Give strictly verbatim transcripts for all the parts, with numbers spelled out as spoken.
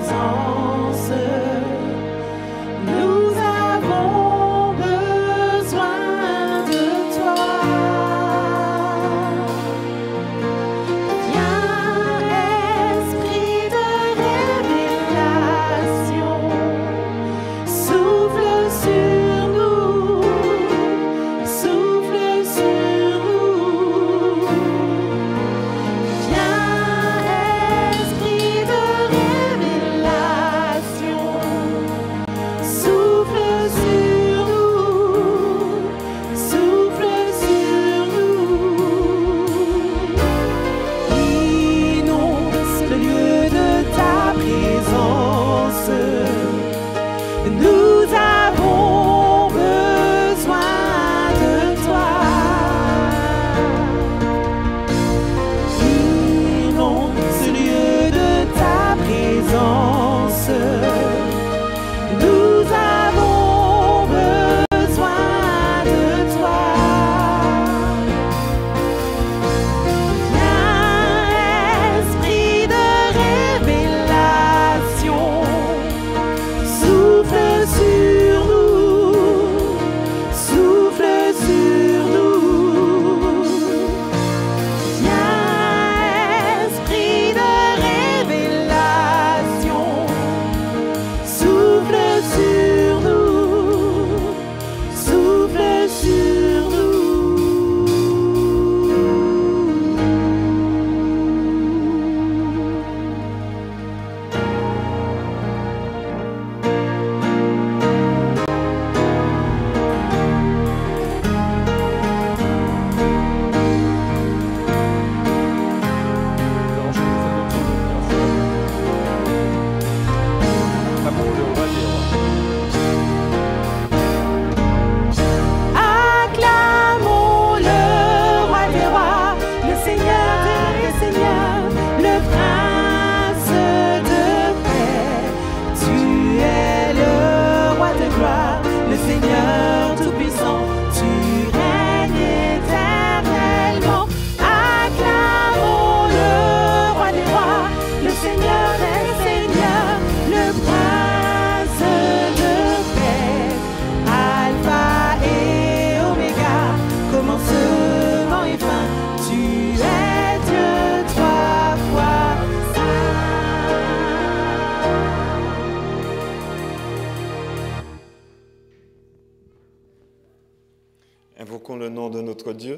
Invoquons le nom de notre Dieu.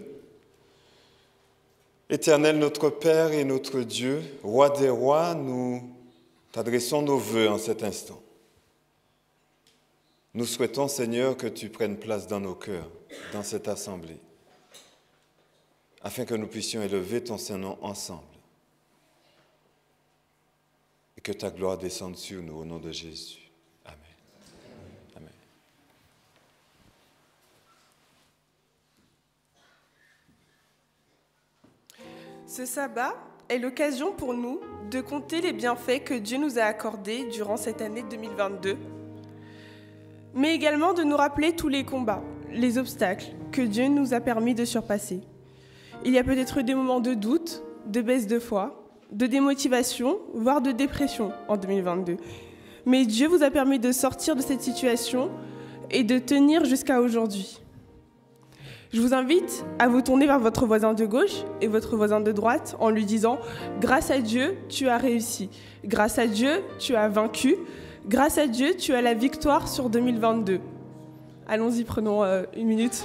Éternel notre Père et notre Dieu, Roi des rois, nous t'adressons nos vœux en cet instant. Nous souhaitons, Seigneur, que tu prennes place dans nos cœurs, dans cette assemblée, afin que nous puissions élever ton Saint-Nom ensemble et que ta gloire descende sur nous au nom de Jésus. Amen. Amen. Ce sabbat est l'occasion pour nous de compter les bienfaits que Dieu nous a accordés durant cette année deux mille vingt-deux, mais également de nous rappeler tous les combats, les obstacles que Dieu nous a permis de surpasser. Il y a peut-être des moments de doute, de baisse de foi, de démotivation, voire de dépression en deux mille vingt-deux. Mais Dieu vous a permis de sortir de cette situation et de tenir jusqu'à aujourd'hui. Je vous invite à vous tourner vers votre voisin de gauche et votre voisin de droite en lui disant « Grâce à Dieu, tu as réussi. Grâce à Dieu, tu as vaincu. Grâce à Dieu, tu as la victoire sur deux mille vingt-deux. » Allons-y, prenons euh, une minute.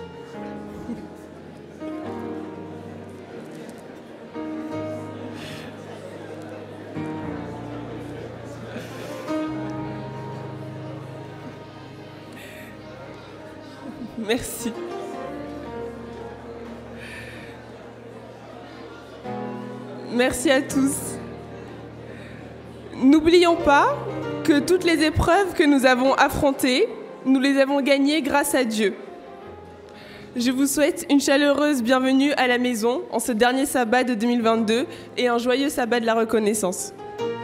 Merci. Merci à tous. N'oublions pas que toutes les épreuves que nous avons affrontées, nous les avons gagnées grâce à Dieu. Je vous souhaite une chaleureuse bienvenue à la maison en ce dernier sabbat de deux mille vingt-deux et un joyeux sabbat de la reconnaissance.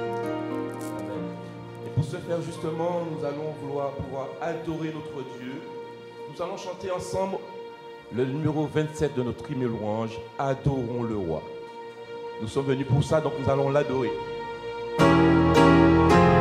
Et pour ce faire justement, nous allons vouloir pouvoir adorer notre Dieu. Nous allons chanter ensemble le numéro vingt-sept de notre hymne louange, Adorons le Roi. Nous sommes venus pour ça, donc nous allons l'adorer.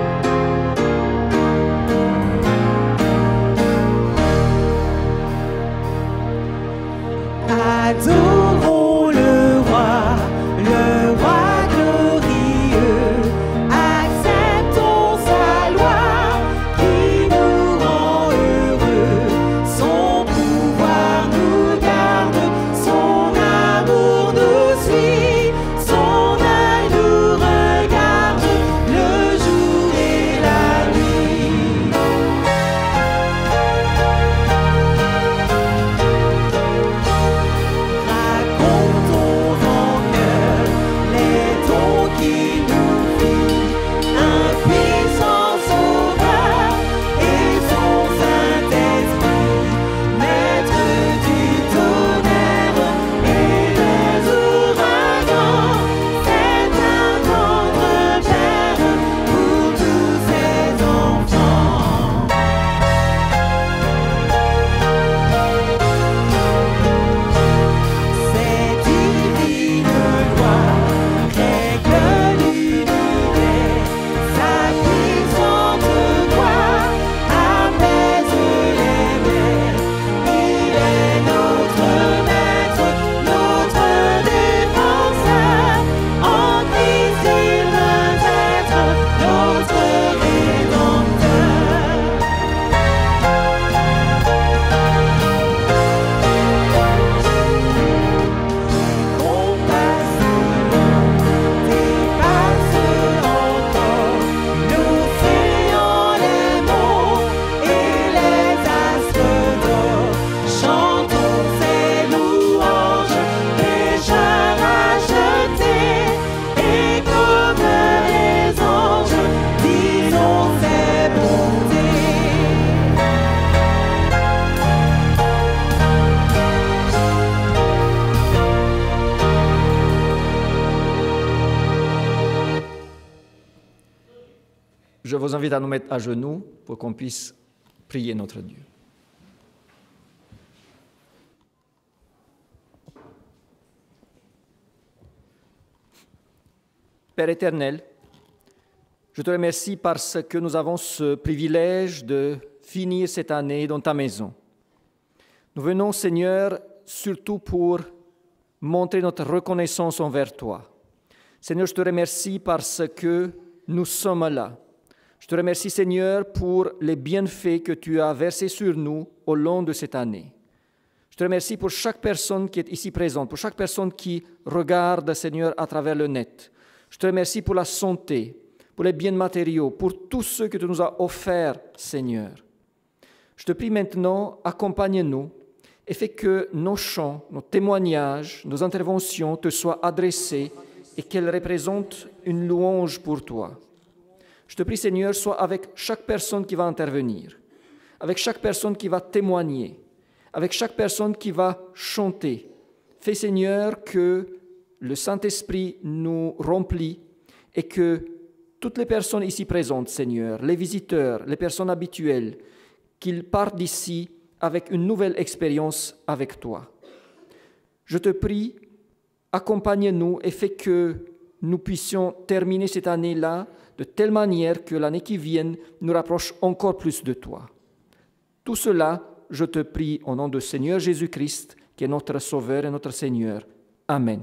je vous invite à nous mettre à genoux pour qu'on puisse prier notre Dieu. Père éternel, je te remercie parce que nous avons ce privilège de finir cette année dans ta maison. Nous venons, Seigneur, surtout pour montrer notre reconnaissance envers toi. Seigneur, je te remercie parce que nous sommes là. Je te remercie, Seigneur, pour les bienfaits que tu as versés sur nous au long de cette année. Je te remercie pour chaque personne qui est ici présente, pour chaque personne qui regarde, Seigneur, à travers le net. Je te remercie pour la santé, pour les biens matériaux, pour tout ce que tu nous as offert, Seigneur. Je te prie maintenant, accompagne-nous et fais que nos chants, nos témoignages, nos interventions te soient adressés et qu'elles représentent une louange pour toi. Je te prie, Seigneur, sois avec chaque personne qui va intervenir, avec chaque personne qui va témoigner, avec chaque personne qui va chanter. Fais, Seigneur, que le Saint-Esprit nous remplit et que toutes les personnes ici présentes, Seigneur, les visiteurs, les personnes habituelles, qu'ils partent d'ici avec une nouvelle expérience avec toi. Je te prie, accompagne-nous et fais que nous puissions terminer cette année-là de telle manière que l'année qui vient nous rapproche encore plus de toi. Tout cela, je te prie au nom de Seigneur Jésus-Christ, qui est notre Sauveur et notre Seigneur. Amen.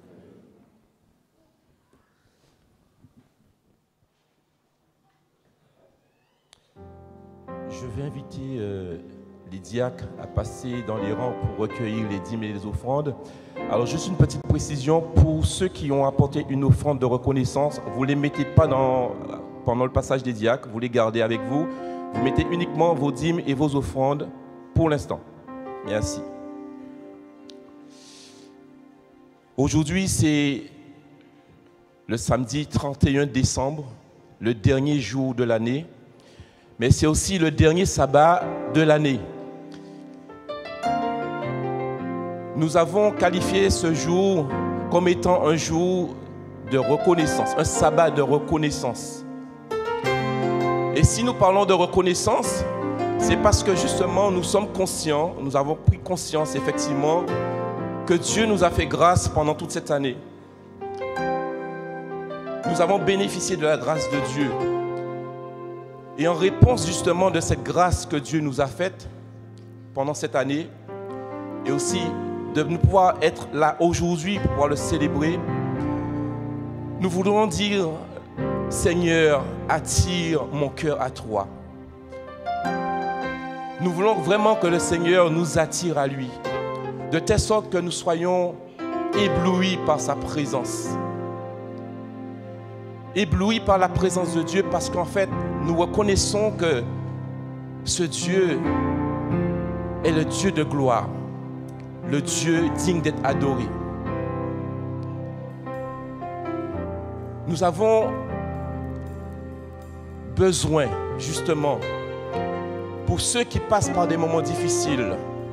Je vais inviter euh, les diacres à passer dans les rangs pour recueillir les dîmes et les offrandes. Alors, juste une petite précision, pour ceux qui ont apporté une offrande de reconnaissance, vous ne les mettez pas dans, pendant le passage des diacres, vous les gardez avec vous. Vous mettez uniquement vos dîmes et vos offrandes pour l'instant. Merci. Aujourd'hui, c'est le samedi trente et un décembre, le dernier jour de l'année. Mais c'est aussi le dernier sabbat de l'année. Nous avons qualifié ce jour comme étant un jour de reconnaissance, un sabbat de reconnaissance. Et si nous parlons de reconnaissance, c'est parce que justement nous sommes conscients, nous avons pris conscience effectivement que Dieu nous a fait grâce pendant toute cette année. Nous avons bénéficié de la grâce de Dieu. Et en réponse justement de cette grâce que Dieu nous a faite pendant cette année, et aussi de nous pouvoir être là aujourd'hui pour pouvoir le célébrer, nous voulons dire, Seigneur, attire mon cœur à toi. Nous voulons vraiment que le Seigneur nous attire à lui, de telle sorte que nous soyons éblouis par sa présence. Éblouis par la présence de Dieu parce qu'en fait, nous reconnaissons que ce Dieu est le Dieu de gloire, le Dieu digne d'être adoré. Nous avons besoin, justement, pour ceux qui passent par des moments difficiles,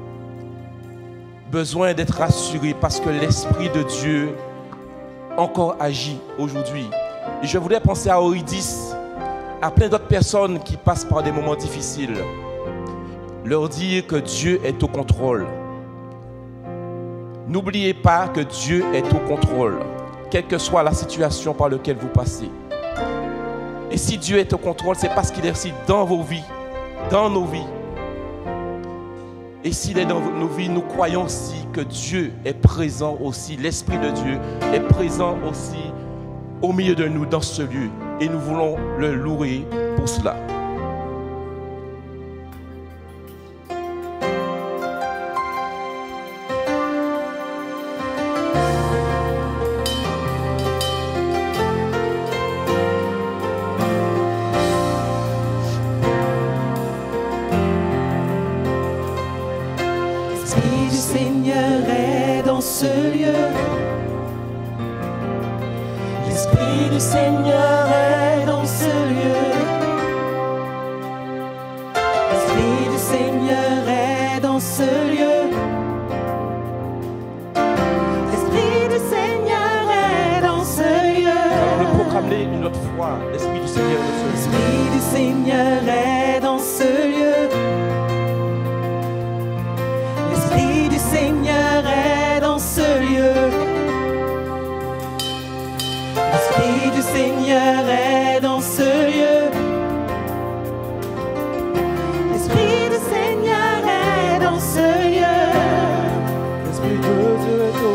besoin d'être rassurés parce que l'Esprit de Dieu encore agit aujourd'hui. Et je voudrais penser à Eurydice, à plein d'autres personnes qui passent par des moments difficiles. Leur dire que Dieu est au contrôle. N'oubliez pas que Dieu est au contrôle, quelle que soit la situation par laquelle vous passez. Et si Dieu est au contrôle, c'est parce qu'il est aussi dans vos vies, dans nos vies. Et s'il est dans nos vies, nous croyons aussi que Dieu est présent aussi, l'Esprit de Dieu est présent aussi au milieu de nous dans ce lieu. Et nous voulons le louer pour cela. L'Esprit du Seigneur est dans ce lieu. L'Esprit du Seigneur est dans ce lieu. L'Esprit du Seigneur est dans ce lieu. L'Esprit du Seigneur est dans ce lieu. Alors le proclamer une autre fois, l'Esprit du Seigneur est dans ce lieu. Seigneur est dans ce lieu. L'Esprit du Seigneur est dans ce lieu. L'Esprit du Seigneur est dans ce lieu. L'Esprit du Seigneur est dans ce lieu. L'Esprit de Dieu est au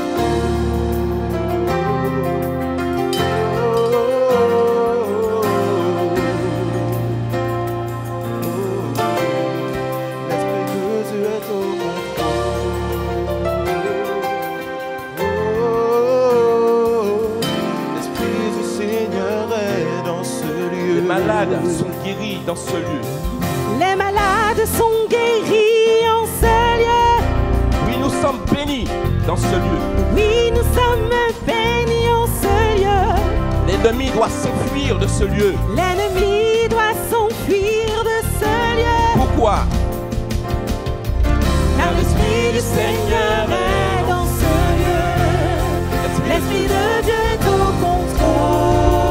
sont guéris dans ce lieu. Les malades sont guéris en ce lieu. Oui, nous sommes bénis dans ce lieu. Oui, nous sommes bénis en ce lieu. L'ennemi doit s'enfuir de ce lieu. L'ennemi doit s'enfuir de ce lieu. Pourquoi? Car l'Esprit du Seigneur est dans ce lieu. L'Esprit de Dieu est au contrôle.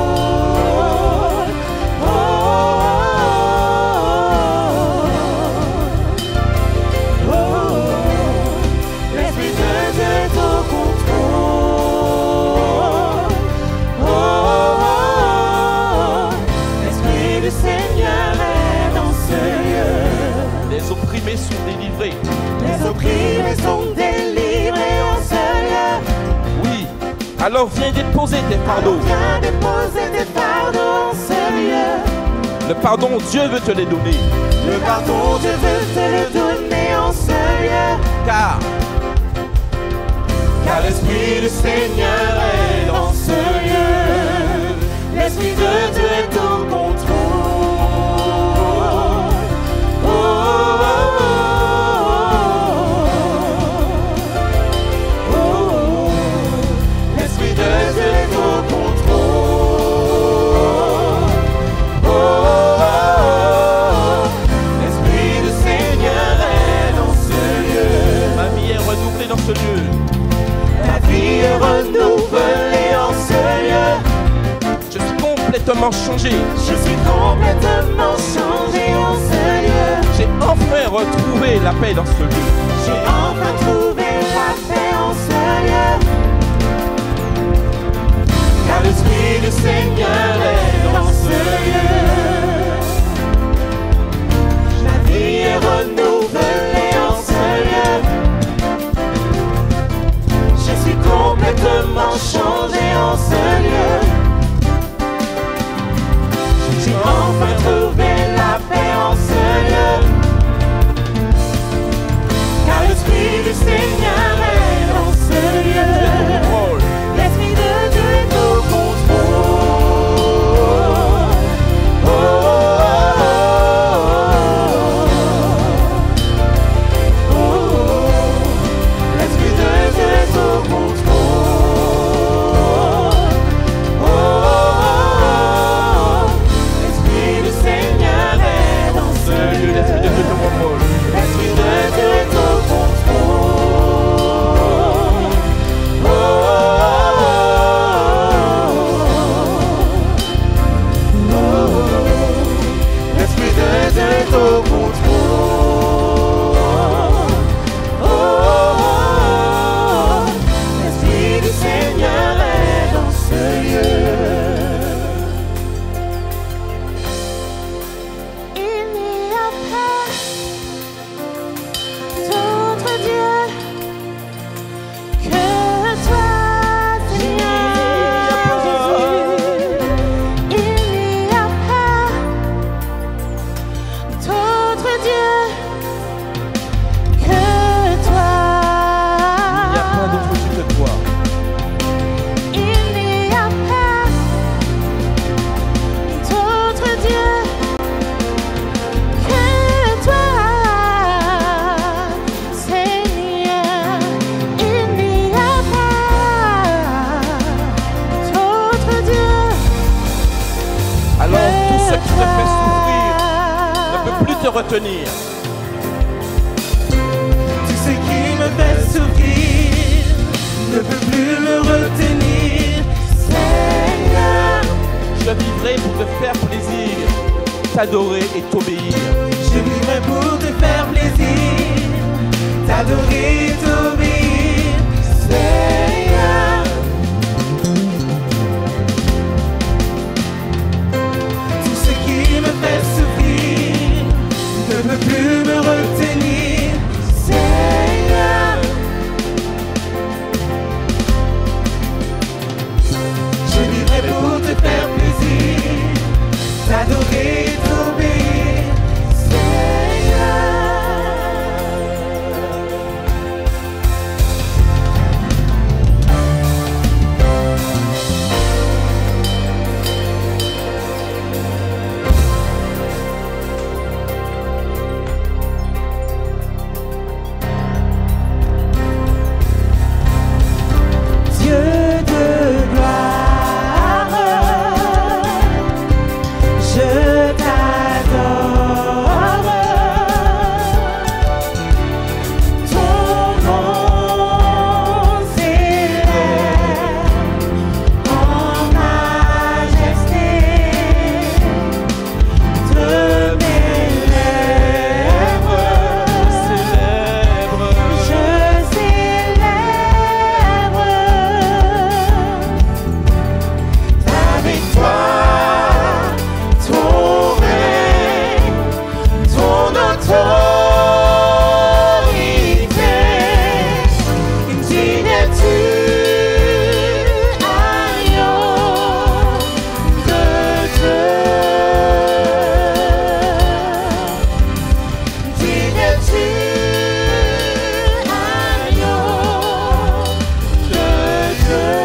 Les opprimés sont délivrés. Les opprimés sont délivrés en ce lieu. Oui, alors viens déposer tes fardeaux. Alors viens déposer tes fardeaux en ce lieu. Le pardon, Dieu veut te les donner. Le pardon, Dieu veut te le donner en ce lieu. Car, car l'Esprit du Seigneur est dans ce lieu. L'Esprit de Dieu est au contrôle. dans ce lieu. La vie est renouvelée en ce lieu. Je suis complètement changé. Je suis complètement changé en ce lieu. J'ai enfin retrouvé la paix dans ce lieu. J'ai enfin trouvé la paix en ce lieu. Car l'Esprit du Seigneur est dans ce lieu. La vie est renouvelée en ce lieu. Je suis complètement changé en ce lieu. J'ai enfin trouvé la paix en ce lieu. Car l'Esprit du Seigneur est dans ce lieu. L'Esprit de Dieu est au contrôle. Oh, oh, oh, oh, oh. L'Esprit de Dieu est au contrôle. Oh, oh, oh. L'Esprit du Seigneur est dans ce lieu. L'Esprit de Dieu est au contrôle. L'Esprit de Dieu est au contrôle. Oh, oh, oh, oh. L'Esprit de Dieu est au contrôle. Oh, oh, oh. L'Esprit du Seigneur est dans ce lieu. Il n'y a pas d'autre Dieu que toi, Seigneur Jésus. Il n'y a pas d'autre Dieu que toi. Il n'y a pas d'autre Dieu que toi. Il n'y a pas d'autre Dieu que toi, Seigneur. Il n'y a pas d'autre Dieu. Alors tout ce qui te fait souffrir ne peut plus te retenir. Tout ce qui me fait souffrir ne peut plus me retenir, Seigneur. Je vivrai pour te faire plaisir. t'adorer et t'obéir. Je vivrai pour te faire plaisir, t'adorer et t'obéir, Seigneur. Tout ce qui me fait souffrir ne peut plus me retenir, Seigneur. Je vivrai pour te faire plaisir, t'adorer et t'obéir, Seigneur. Dieu de gloire, je t'adore. Ton nom s'élève en majesté de mes lèvres. Célèbre. Je célèbre ta victoire, ton règne, ton autorité. Digne es-tu, agneau de Dieu. Digne es-tu, agneau de Dieu.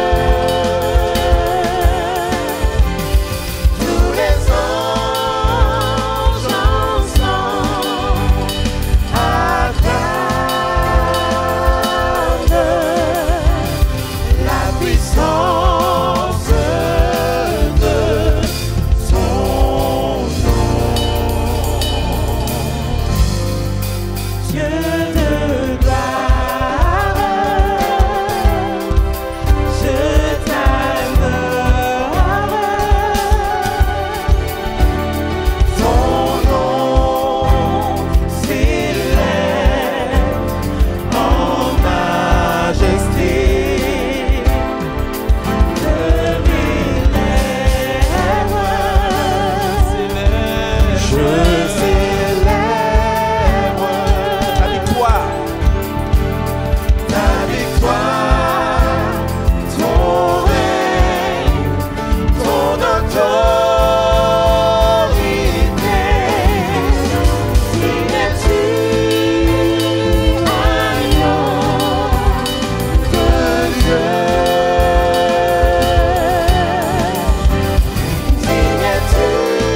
Tous les anges ensemble acclament la puissance de son nom. Dieu de gloire, je t'adore. Ton nom s'élève en majesté de mes lèvres. Je célèbre Ta victoire. ta victoire, ton règne, ton autorité. Digne es-tu, agneau de Dieu. Digne es-tu,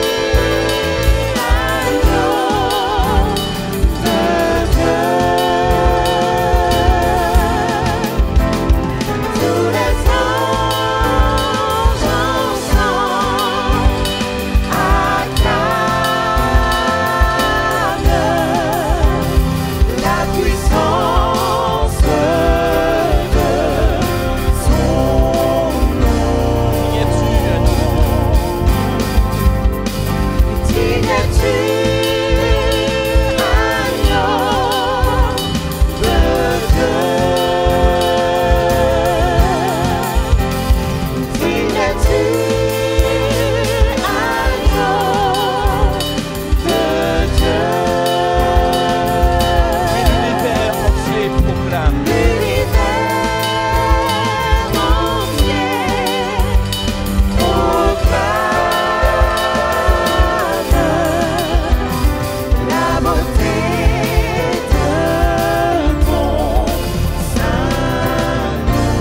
agneau de Dieu. Tous les anges ensemble acclament la puissance de son nom. Digne es-tu, agneau. Digne es-tu, agneau de Dieu. Digne es-tu, agneau de Dieu. L'univers entier proclame. L'univers entier proclame la beauté de ton saint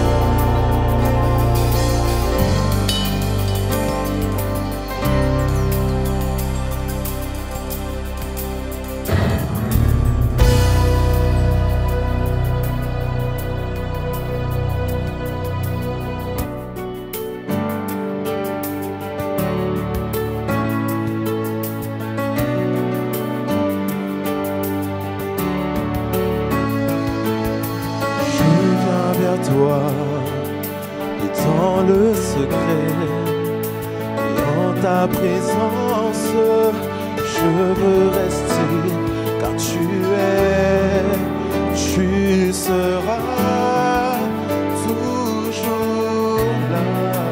toi et dans le secret et en ta présence je veux rester, car tu es, tu seras toujours là.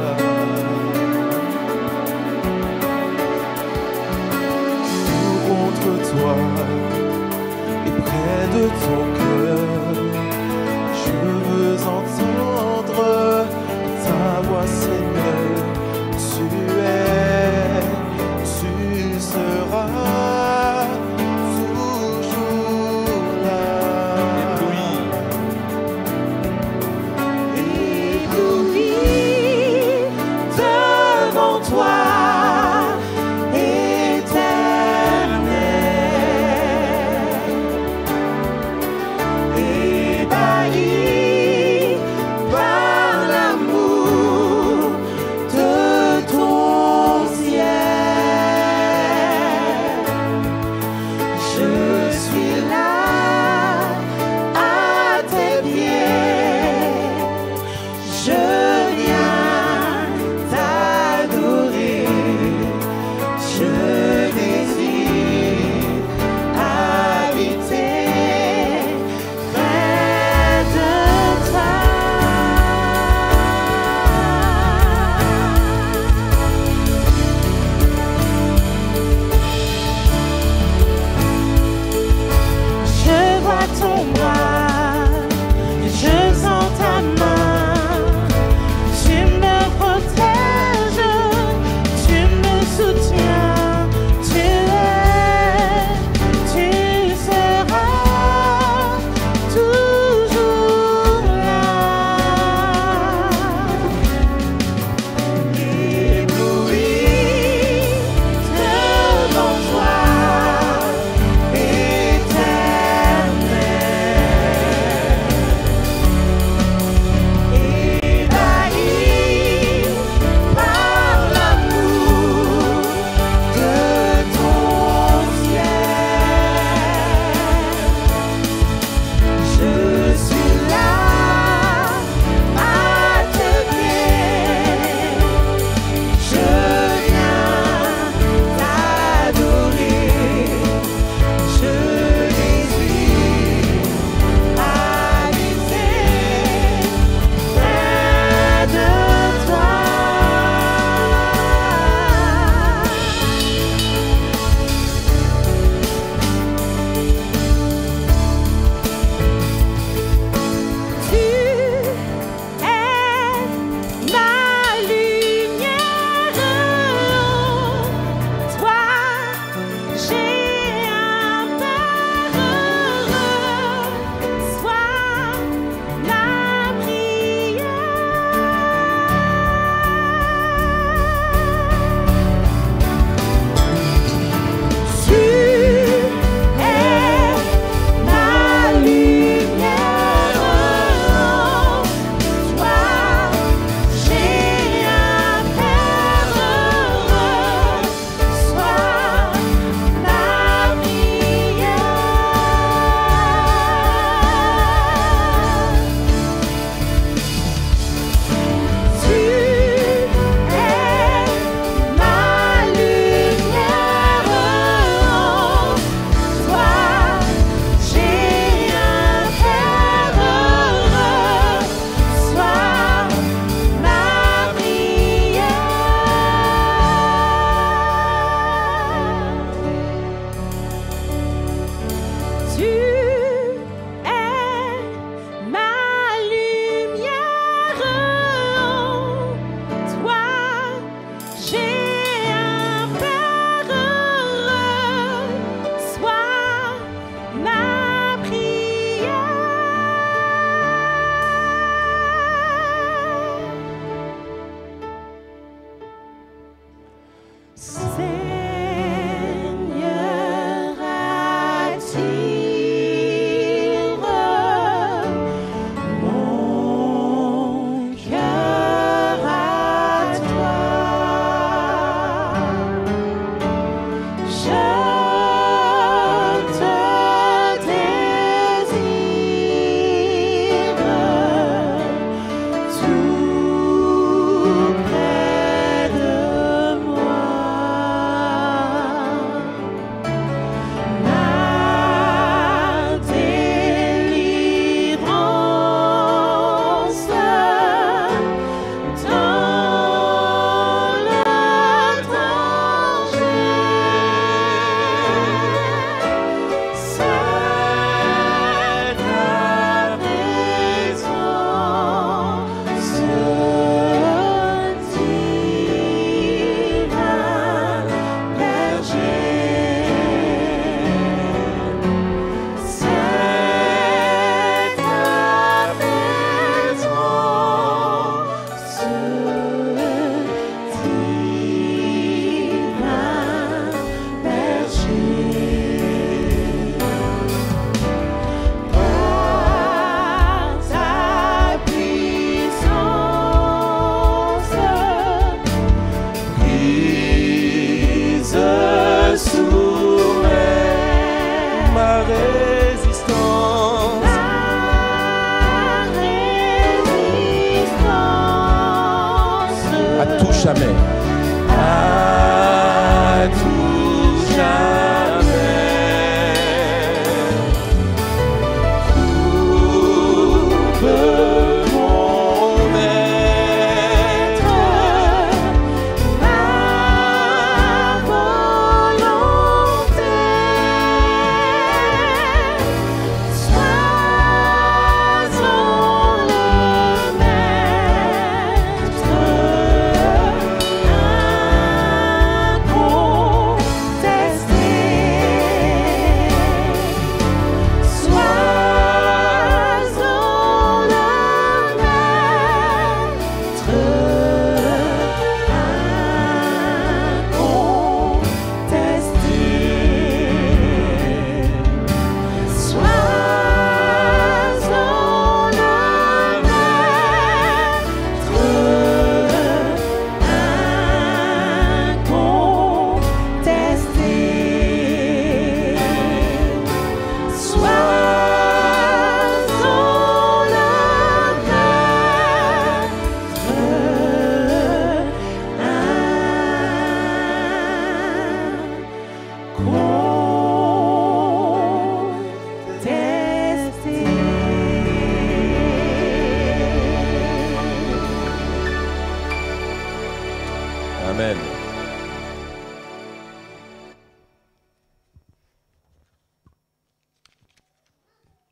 Tout contre toi et près de ton cœur, je veux entendre ta voix, Seigneur. Tu es, tu seras toujours là. Ébloui devant toi, Éternel.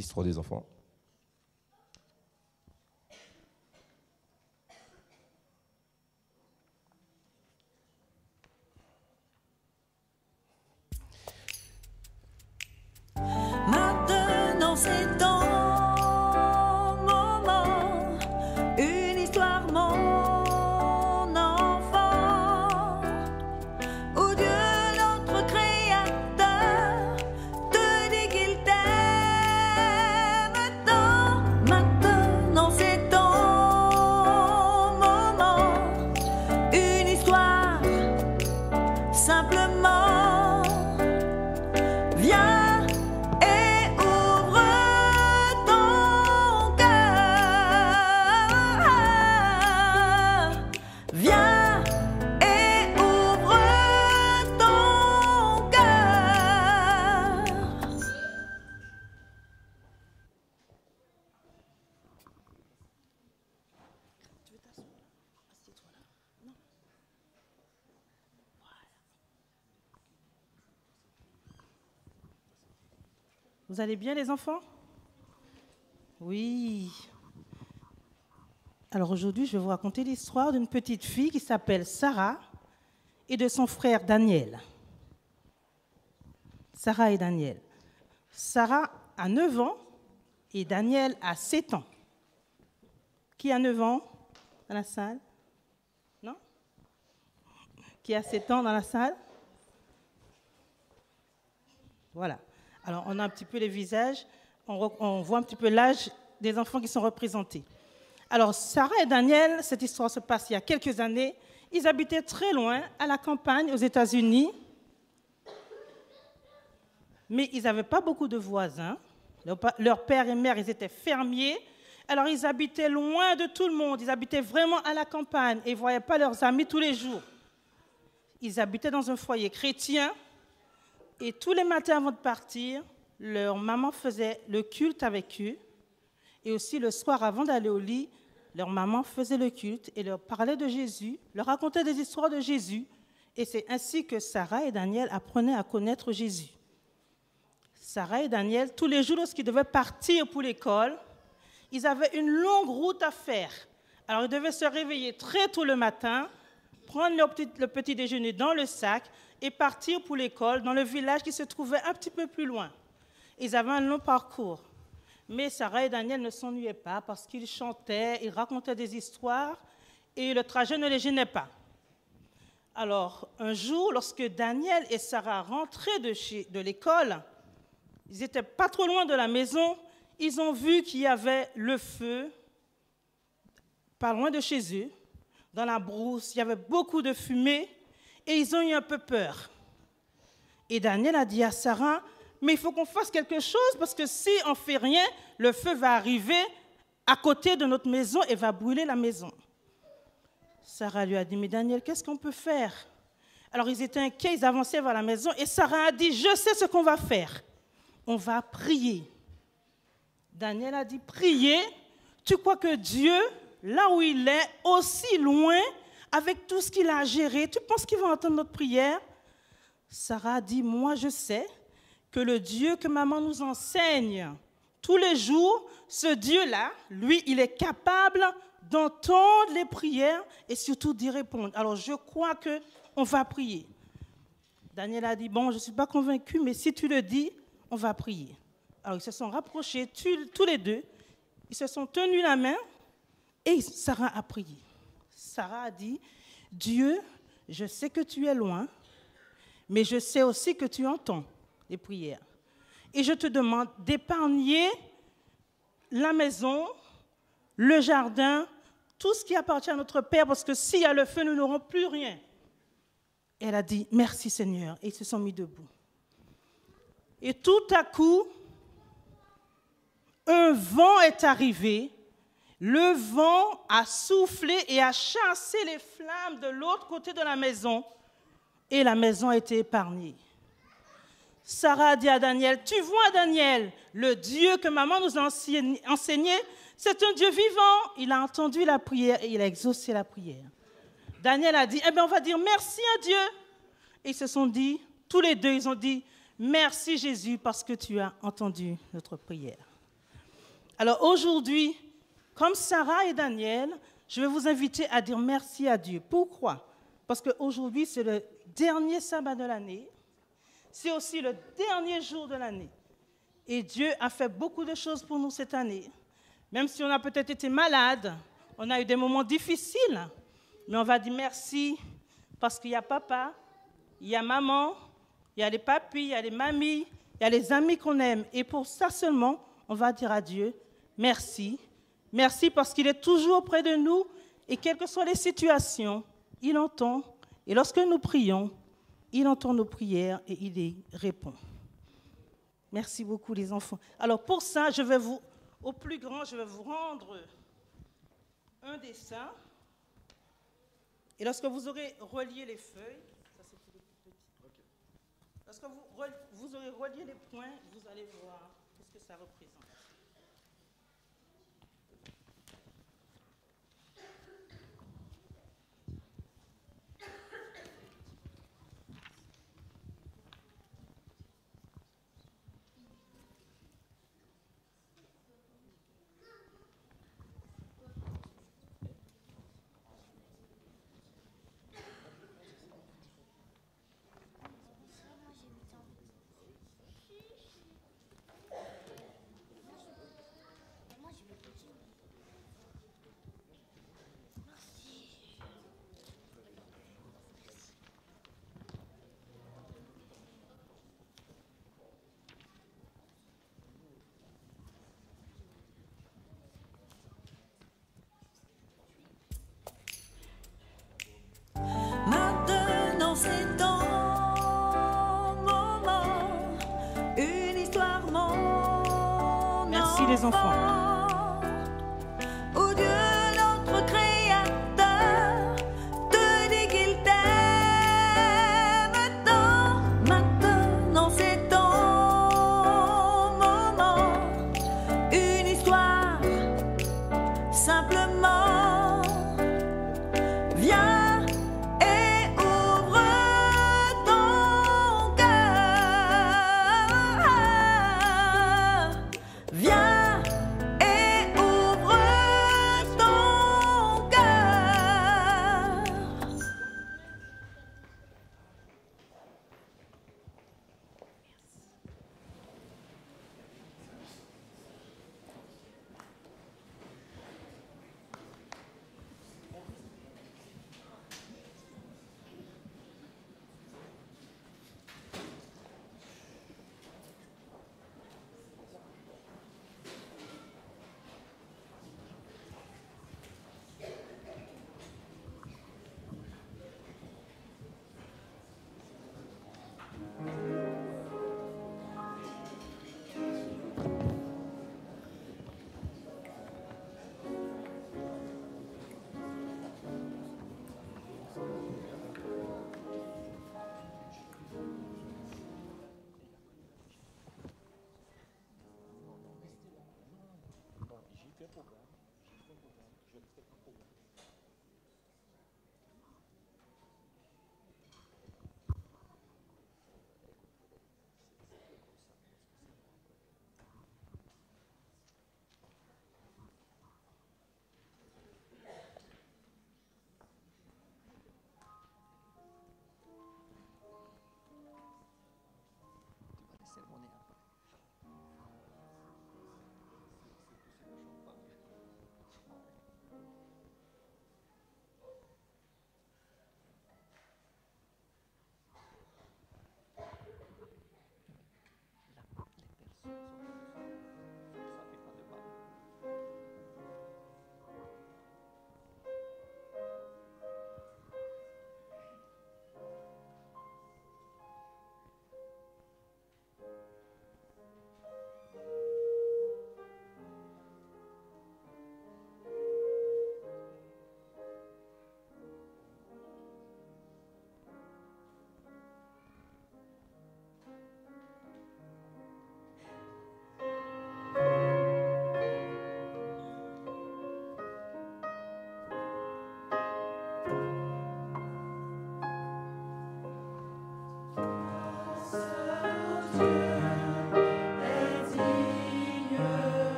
l'histoire des enfants. Maintenant c'est ton moment, une histoire mon enfant, où Dieu notre Créateur te dit qu'il t'aime tant. Maintenant c'est ton moment, une histoire simplement. Viens. Vous allez bien, les enfants? Oui. Alors aujourd'hui, je vais vous raconter l'histoire d'une petite fille qui s'appelle Sarah et de son frère Daniel. Sarah et Daniel. Sarah a neuf ans et Daniel a sept ans. Qui a neuf ans dans la salle? Non? Qui a sept ans dans la salle? Voilà. Alors, on a un petit peu les visages, on, on voit un petit peu l'âge des enfants qui sont représentés. Alors, Sarah et Daniel, cette histoire se passe il y a quelques années. Ils habitaient très loin, à la campagne, aux États-Unis. Mais ils n'avaient pas beaucoup de voisins. Leur, leur père et mère, ils étaient fermiers. Alors, ils habitaient loin de tout le monde. Ils habitaient vraiment à la campagne et ils ne voyaient pas leurs amis tous les jours. Ils habitaient dans un foyer chrétien. Et tous les matins avant de partir, leur maman faisait le culte avec eux. Et aussi le soir avant d'aller au lit, leur maman faisait le culte et leur parlait de Jésus, leur racontait des histoires de Jésus. Et c'est ainsi que Sarah et Daniel apprenaient à connaître Jésus. Sarah et Daniel, tous les jours lorsqu'ils devaient partir pour l'école, ils avaient une longue route à faire. Alors ils devaient se réveiller très tôt le matin, prendre leur petit, le petit déjeuner dans le sac, et partir pour l'école dans le village qui se trouvait un petit peu plus loin. Ils avaient un long parcours. Mais Sarah et Daniel ne s'ennuyaient pas parce qu'ils chantaient, ils racontaient des histoires et le trajet ne les gênait pas. Alors, un jour, lorsque Daniel et Sarah rentraient de, chez, de l'école, ils n'étaient pas trop loin de la maison, ils ont vu qu'il y avait le feu pas loin de chez eux, dans la brousse, il y avait beaucoup de fumée, et ils ont eu un peu peur. Et Daniel a dit à Sarah, mais il faut qu'on fasse quelque chose parce que si on ne fait rien, le feu va arriver à côté de notre maison et va brûler la maison. Sarah lui a dit, mais Daniel, qu'est-ce qu'on peut faire? Alors ils étaient inquiets, ils avançaient vers la maison et Sarah a dit, je sais ce qu'on va faire. On va prier. Daniel a dit, prier? Tu crois que Dieu, là où il est, aussi loin, avec tout ce qu'il a géré, tu penses qu'il va entendre notre prière? Sarah a dit, moi je sais que le Dieu que maman nous enseigne tous les jours, ce Dieu-là, lui, il est capable d'entendre les prières et surtout d'y répondre. Alors je crois qu'on va prier. Daniel a dit, bon, je ne suis pas convaincu, mais si tu le dis, on va prier. Alors ils se sont rapprochés tous les deux, ils se sont tenus la main et Sarah a prié. Sarah a dit, Dieu, je sais que tu es loin, mais je sais aussi que tu entends les prières. Et je te demande d'épargner la maison, le jardin, tout ce qui appartient à notre Père, parce que s'il y a le feu, nous n'aurons plus rien. Et elle a dit, merci Seigneur, et ils se sont mis debout. Et tout à coup, un vent est arrivé. Le vent a soufflé et a chassé les flammes de l'autre côté de la maison et la maison a été épargnée. Sarah a dit à Daniel, tu vois Daniel, le Dieu que maman nous a enseigné, c'est un Dieu vivant. Il a entendu la prière et il a exaucé la prière. Daniel a dit, eh bien on va dire merci à Dieu. Et ils se sont dit, tous les deux, ils ont dit, merci Jésus parce que tu as entendu notre prière. Alors aujourd'hui, comme Sarah et Daniel, je vais vous inviter à dire merci à Dieu. Pourquoi? Parce qu'aujourd'hui, c'est le dernier sabbat de l'année. C'est aussi le dernier jour de l'année. Et Dieu a fait beaucoup de choses pour nous cette année. Même si on a peut-être été malade, on a eu des moments difficiles, mais on va dire merci parce qu'il y a papa, il y a maman, il y a les papis, il y a les mamies, il y a les amis qu'on aime. Et pour ça seulement, on va dire à Dieu merci. Merci parce qu'il est toujours auprès de nous et quelles que soient les situations, il entend. Et lorsque nous prions, il entend nos prières et il y répond. Merci beaucoup les enfants. Alors pour ça, je vais vous, au plus grand, je vais vous rendre un dessin. Et lorsque vous aurez relié les feuilles, ça c'est pour les plus petits. Okay. Lorsque vous, vous aurez relié les points, vous allez voir ce que ça représente. Maintenant c'est ton moment, une histoire, mon Merci les enfants. Où Dieu, notre Créateur, te dit qu'il t'aime tant. Maintenant c'est ton moment, une histoire, simplement, viens.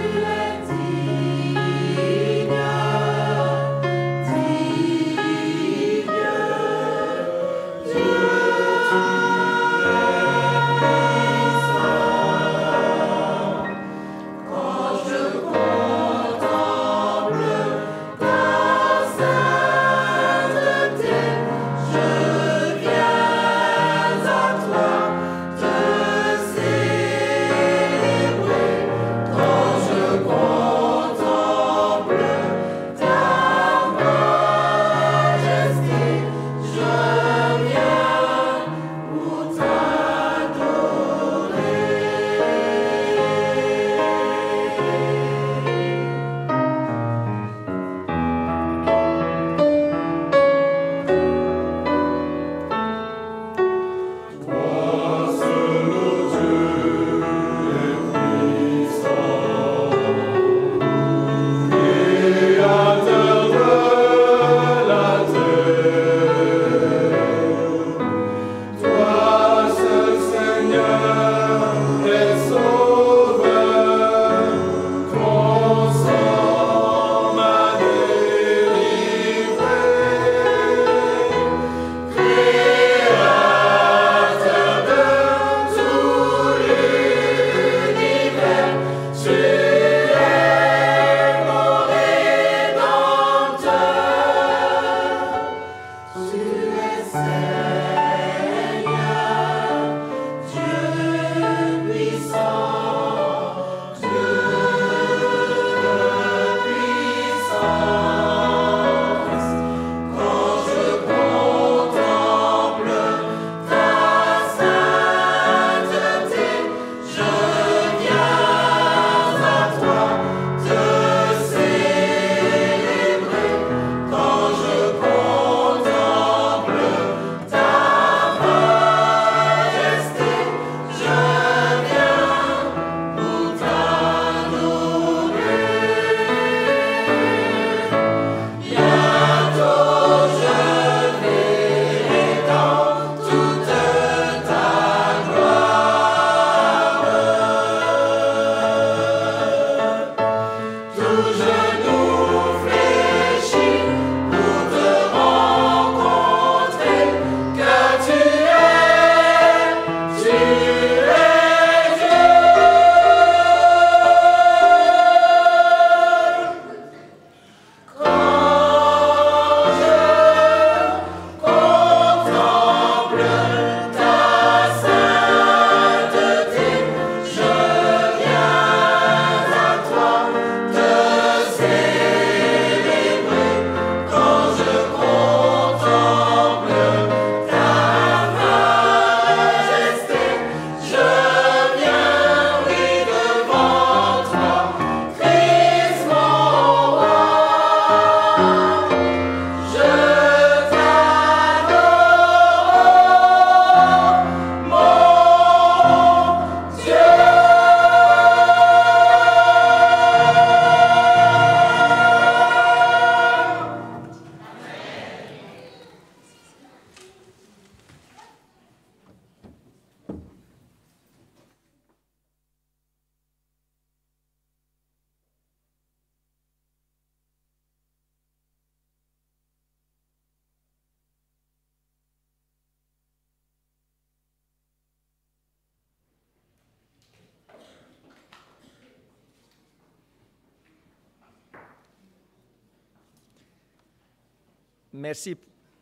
Merci.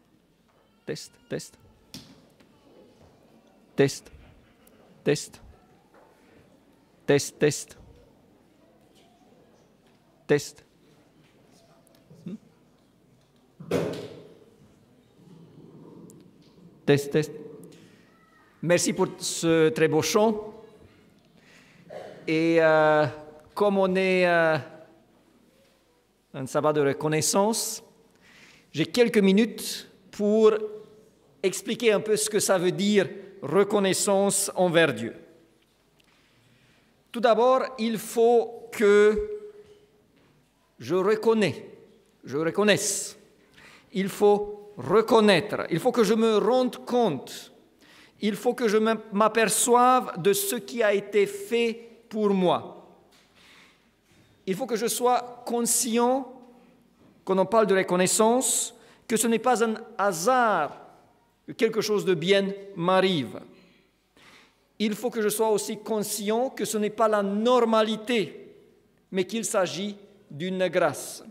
Test, test. Test. Test. Test, test. Test. Hmm? Test, test. Merci pour ce très beau chant. Et euh, comme on est euh, un sabbat de reconnaissance, j'ai quelques minutes pour expliquer un peu ce que ça veut dire reconnaissance envers Dieu. Tout d'abord, il faut que je reconnais, je reconnaisse. Il faut reconnaître, il faut que je me rende compte, il faut que je m'aperçoive de ce qui a été fait pour moi. il faut que je sois conscient, quand on parle de reconnaissance, que ce n'est pas un hasard que quelque chose de bien m'arrive. Il faut que je sois aussi conscient que ce n'est pas la normalité, mais qu'il s'agit d'une grâce.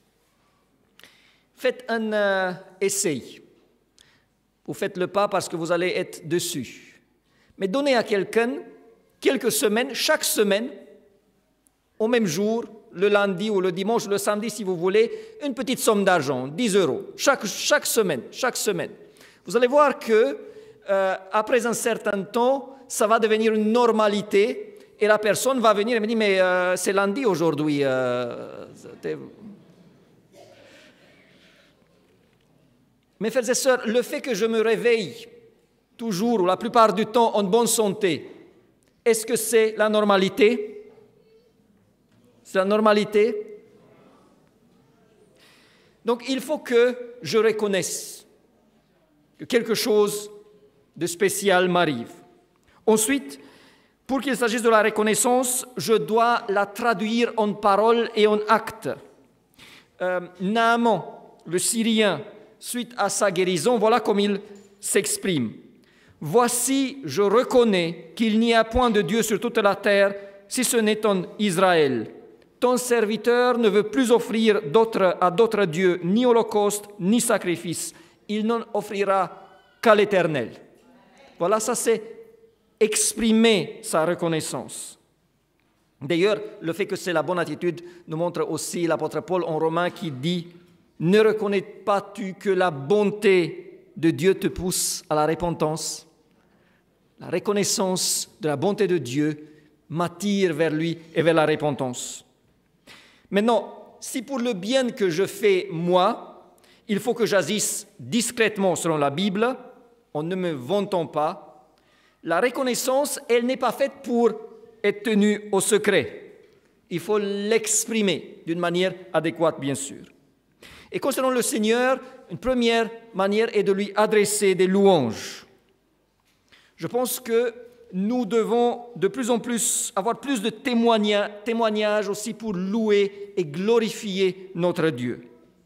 Faites un euh, essai. Vous ne faites-le pas parce que vous allez être dessus. Mais donnez à quelqu'un quelques semaines, chaque semaine, au même jour, le lundi ou le dimanche, le samedi si vous voulez, une petite somme d'argent, dix euros, chaque, chaque semaine, chaque semaine. Vous allez voir que euh, après un certain temps, ça va devenir une normalité et la personne va venir et me dire « mais euh, c'est lundi aujourd'hui euh, ». Mes frères et sœurs, le fait que je me réveille toujours ou la plupart du temps en bonne santé, est-ce que c'est la normalité? C'est la normalité? Donc il faut que je reconnaisse que quelque chose de spécial m'arrive. Ensuite, pour qu'il s'agisse de la reconnaissance, je dois la traduire en paroles et en actes. Euh, Naaman, le Syrien, suite à sa guérison, voilà comme il s'exprime. « Voici, je reconnais qu'il n'y a point de Dieu sur toute la terre, si ce n'est en Israël. Ton serviteur ne veut plus offrir d'autres, à d'autres dieux ni holocauste, ni sacrifice. Il n'en offrira qu'à l'Éternel. » Voilà, ça c'est exprimer sa reconnaissance. D'ailleurs, le fait que c'est la bonne attitude nous montre aussi l'apôtre Paul en Romains qui dit « Ne reconnais pas-tu que la bonté de Dieu te pousse à la repentance ?» La reconnaissance de la bonté de Dieu m'attire vers lui et vers la repentance. Maintenant, si pour le bien que je fais moi, il faut que j'agisse discrètement selon la Bible, en ne me vantant pas, la reconnaissance, elle n'est pas faite pour être tenue au secret. Il faut l'exprimer d'une manière adéquate, bien sûr. Et concernant le Seigneur, une première manière est de lui adresser des louanges. Je pense que nous devons de plus en plus avoir plus de témoignages, témoignages aussi pour louer et glorifier notre Dieu.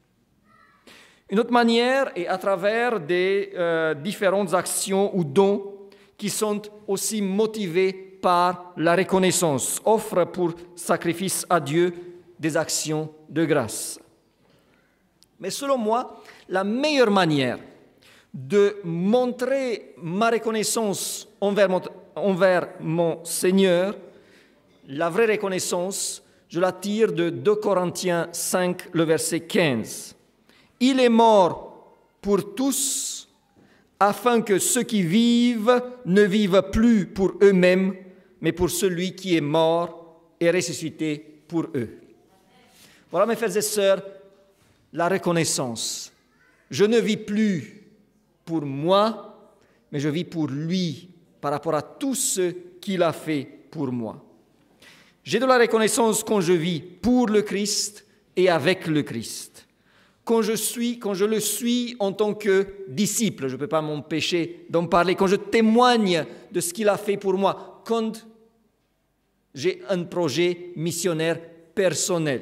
Une autre manière est à travers des euh, différentes actions ou dons qui sont aussi motivés par la reconnaissance, offre pour sacrifice à Dieu des actions de grâce. Mais selon moi, la meilleure manière de montrer ma reconnaissance envers mon, envers mon Seigneur, la vraie reconnaissance, je la tire de deux Corinthiens cinq, le verset quinze. « Il est mort pour tous, afin que ceux qui vivent ne vivent plus pour eux-mêmes, mais pour celui qui est mort et ressuscité pour eux. » Voilà, mes frères et sœurs, la reconnaissance. Je ne vis plus pour moi, mais je vis pour lui, par rapport à tout ce qu'il a fait pour moi. J'ai de la reconnaissance quand je vis pour le Christ et avec le Christ. Quand je suis, quand je le suis en tant que disciple, je ne peux pas m'empêcher d'en parler, quand je témoigne de ce qu'il a fait pour moi, quand j'ai un projet missionnaire personnel.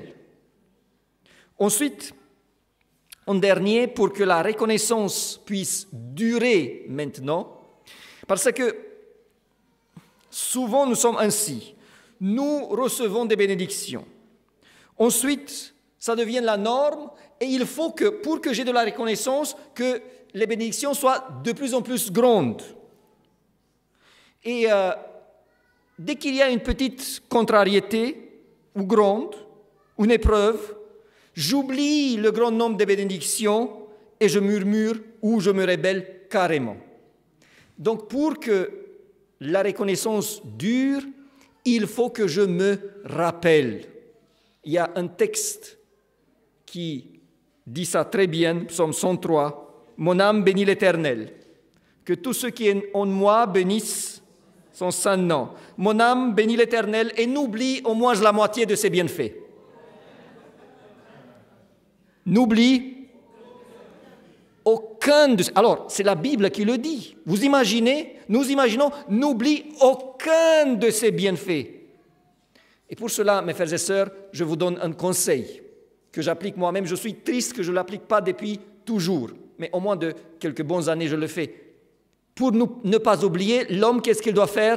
Ensuite, en dernier, pour que la reconnaissance puisse durer maintenant, parce que souvent nous sommes ainsi, nous recevons des bénédictions. Ensuite, ça devient la norme et il faut que, pour que j'ai de la reconnaissance, que les bénédictions soient de plus en plus grandes. Et euh, dès qu'il y a une petite contrariété, ou grande, ou une épreuve, j'oublie le grand nombre de bénédictions et je murmure ou je me rébelle carrément. Donc pour que la reconnaissance dure, il faut que je me rappelle. Il y a un texte qui dit ça très bien, Psaume cent trois, « Mon âme bénit l'Éternel, que tous ceux qui sont en moi bénissent son saint nom. Mon âme bénit l'Éternel et n'oublie au moins la moitié de ses bienfaits. » N'oublie aucun de... Alors, c'est la Bible qui le dit. Vous imaginez, nous imaginons, n'oublie aucun de ses bienfaits. Et pour cela, mes frères et sœurs, je vous donne un conseil que j'applique moi-même. Je suis triste que je ne l'applique pas depuis toujours, mais au moins de quelques bonnes années, je le fais. Pour nous, ne pas oublier, l'homme, qu'est-ce qu'il doit faire?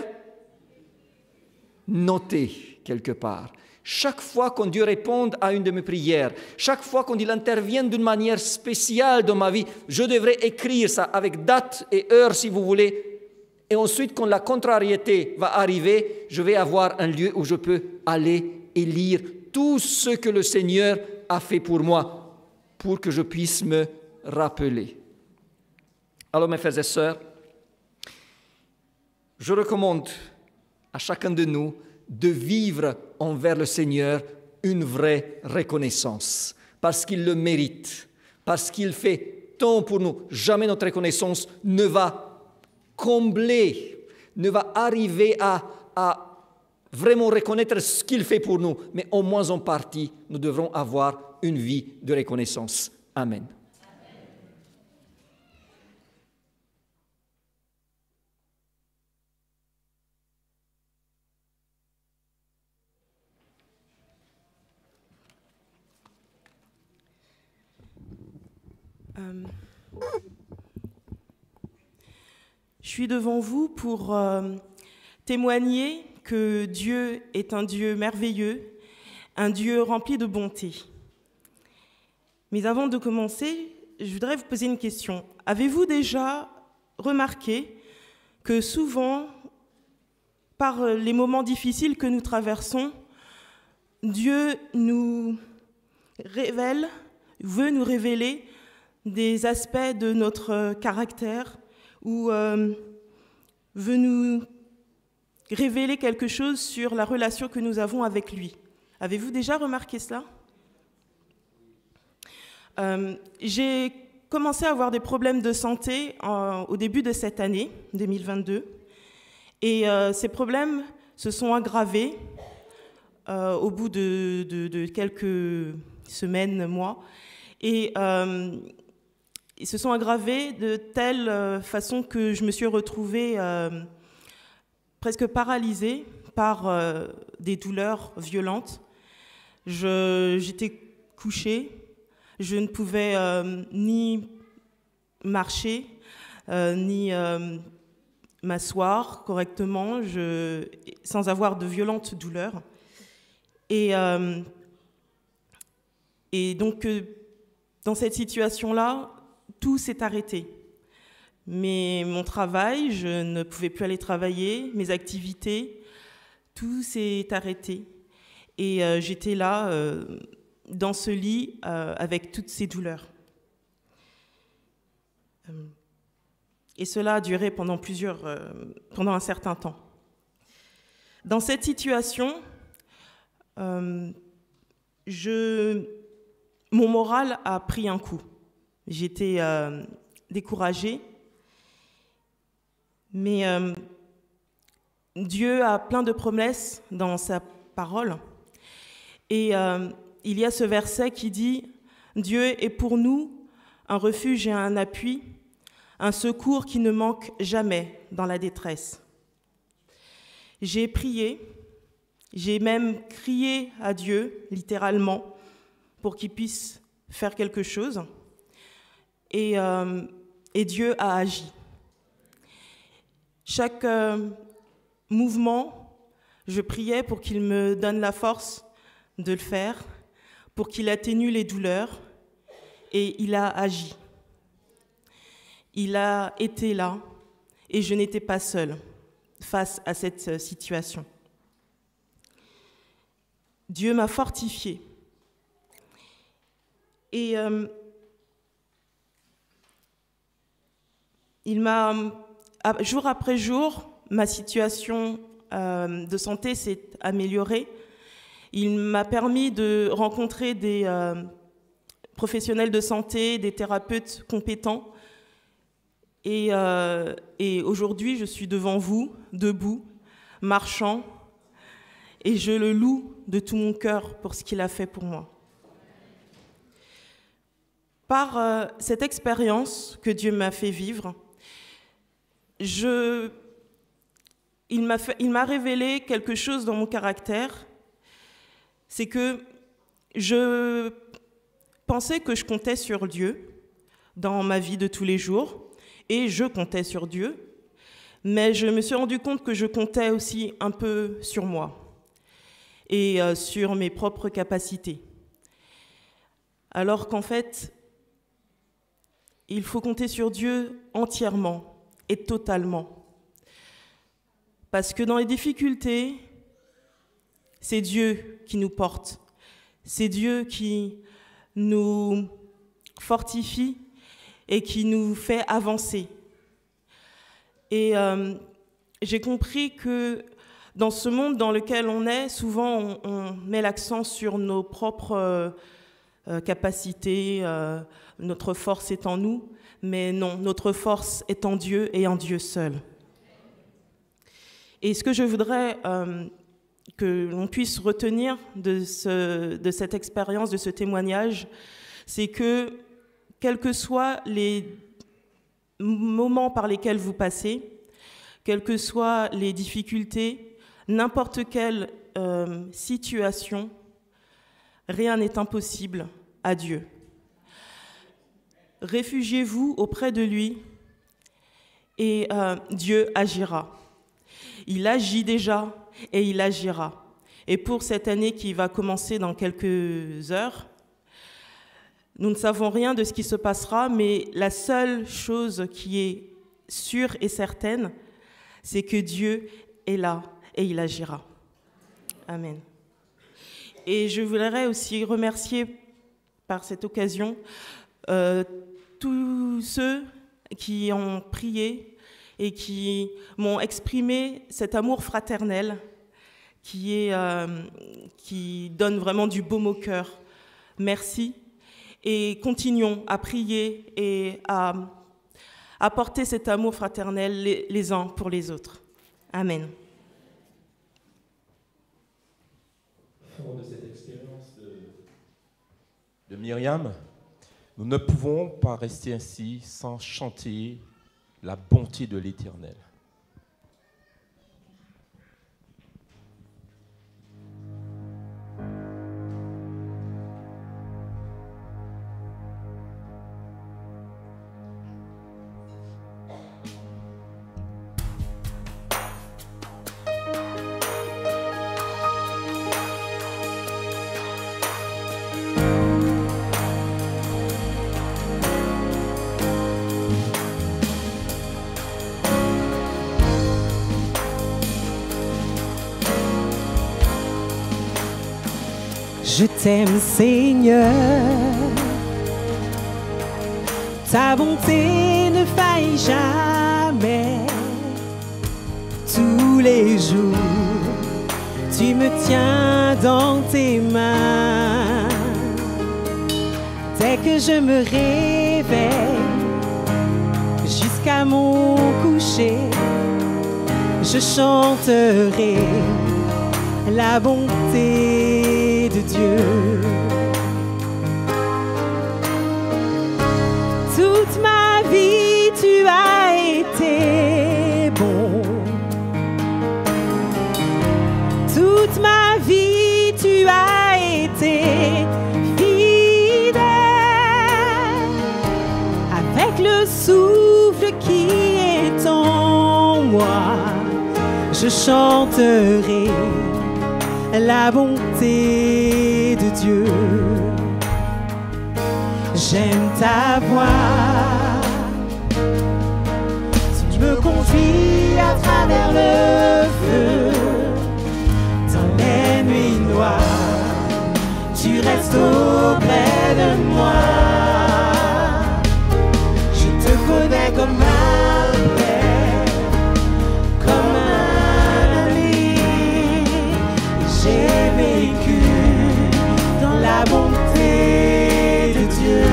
Noter quelque part. Chaque fois qu'on Dieu réponde à une de mes prières, chaque fois qu'il intervienne d'une manière spéciale dans ma vie, je devrais écrire ça avec date et heure si vous voulez. Et ensuite, quand la contrariété va arriver, je vais avoir un lieu où je peux aller et lire tout ce que le Seigneur a fait pour moi, pour que je puisse me rappeler. Alors, mes frères et sœurs, je recommande à chacun de nous de vivre envers le Seigneur une vraie reconnaissance, parce qu'il le mérite, parce qu'il fait tant pour nous. Jamais notre reconnaissance ne va combler, ne va arriver à, à vraiment reconnaître ce qu'il fait pour nous, mais au moins en partie, nous devrons avoir une vie de reconnaissance. Amen. Euh, je suis devant vous pour euh, témoigner que Dieu est un Dieu merveilleux, un Dieu rempli de bonté. Mais avant de commencer, je voudrais vous poser une question. Avez-vous déjà remarqué que souvent, par les moments difficiles que nous traversons, Dieu nous révèle, veut nous révéler des aspects de notre caractère ou euh, veut nous révéler quelque chose sur la relation que nous avons avec lui. Avez-vous déjà remarqué cela? euh, J'ai commencé à avoir des problèmes de santé en, au début de cette année, deux mille vingt-deux, et euh, ces problèmes se sont aggravés euh, au bout de, de, de quelques semaines, mois, et euh, ils se sont aggravés de telle façon que je me suis retrouvée euh, presque paralysée par euh, des douleurs violentes. Je, j'étais couchée, je ne pouvais euh, ni marcher, euh, ni euh, m'asseoir correctement, je, sans avoir de violentes douleurs. Et, euh, et donc, euh, dans cette situation-là, tout s'est arrêté. Mais mon travail, je ne pouvais plus aller travailler, mes activités, tout s'est arrêté. Et euh, j'étais là, euh, dans ce lit, euh, avec toutes ces douleurs. Et cela a duré pendant, plusieurs, euh, pendant un certain temps. Dans cette situation, euh, je, mon moral a pris un coup. J'étais euh, découragée, mais euh, Dieu a plein de promesses dans sa parole. Et euh, il y a ce verset qui dit « Dieu est pour nous un refuge et un appui, un secours qui ne manque jamais dans la détresse. » J'ai prié, j'ai même crié à Dieu, littéralement, pour qu'il puisse faire quelque chose. Et, euh, et Dieu a agi. Chaque euh, mouvement, je priais pour qu'il me donne la force de le faire, pour qu'il atténue les douleurs, et il a agi. Il a été là, et je n'étais pas seule face à cette situation. Dieu m'a fortifiée. Et euh, il m'a, jour après jour, ma situation euh, de santé s'est améliorée. Il m'a permis de rencontrer des euh, professionnels de santé, des thérapeutes compétents. Et, euh, et aujourd'hui, je suis devant vous, debout, marchant, et je le loue de tout mon cœur pour ce qu'il a fait pour moi. Par euh, cette expérience que Dieu m'a fait vivre, je, il m'a fait, il m'a révélé quelque chose dans mon caractère c'est que je pensais que je comptais sur Dieu dans ma vie de tous les jours, et je comptais sur Dieu, mais je me suis rendu compte que je comptais aussi un peu sur moi et euh, sur mes propres capacités. Alors qu'en fait, il faut compter sur Dieu entièrement et totalement. Parce que dans les difficultés, c'est Dieu qui nous porte, c'est Dieu qui nous fortifie et qui nous fait avancer. Et euh, j'ai compris que dans ce monde dans lequel on est, souvent on, on met l'accent sur nos propres euh, euh, capacités, euh, notre force est en nous, mais non, notre force est en Dieu et en Dieu seul. Et ce que je voudrais euh, que l'on puisse retenir de, ce, de cette expérience, de ce témoignage, c'est que quels que soient les moments par lesquels vous passez, quelles que soient les difficultés, n'importe quelle euh, situation, rien n'est impossible à Dieu. Réfugiez-vous auprès de lui et euh, Dieu agira. Il agit déjà et il agira. Et pour cette année qui va commencer dans quelques heures, nous ne savons rien de ce qui se passera, mais la seule chose qui est sûre et certaine, c'est que Dieu est là et il agira. Amen. Et je voudrais aussi remercier par cette occasion euh, tous ceux qui ont prié et qui m'ont exprimé cet amour fraternel qui, est, euh, qui donne vraiment du baume au cœur. Merci. Et continuons à prier et à apporter cet amour fraternel les, les uns pour les autres. Amen. Fort de cette expérience de, de Myriam, nous ne pouvons pas rester ainsi sans chanter la bonté de l'Éternel. Je t'aime Seigneur, ta bonté ne faillit jamais. Tous les jours, tu me tiens dans tes mains. Dès que je me réveille, jusqu'à mon coucher, je chanterai la bonté de Dieu. Toute ma vie tu as été bon. Toute ma vie tu as été fidèle. Avec le souffle qui est en moi, je chanterai la bonté de Dieu. J'aime ta voix, tu me conduis à travers le feu. Dans les nuits noires, tu restes auprès de moi. Je te connais comme un père, comme un ami. J'ai vécu dans la bonté de Dieu.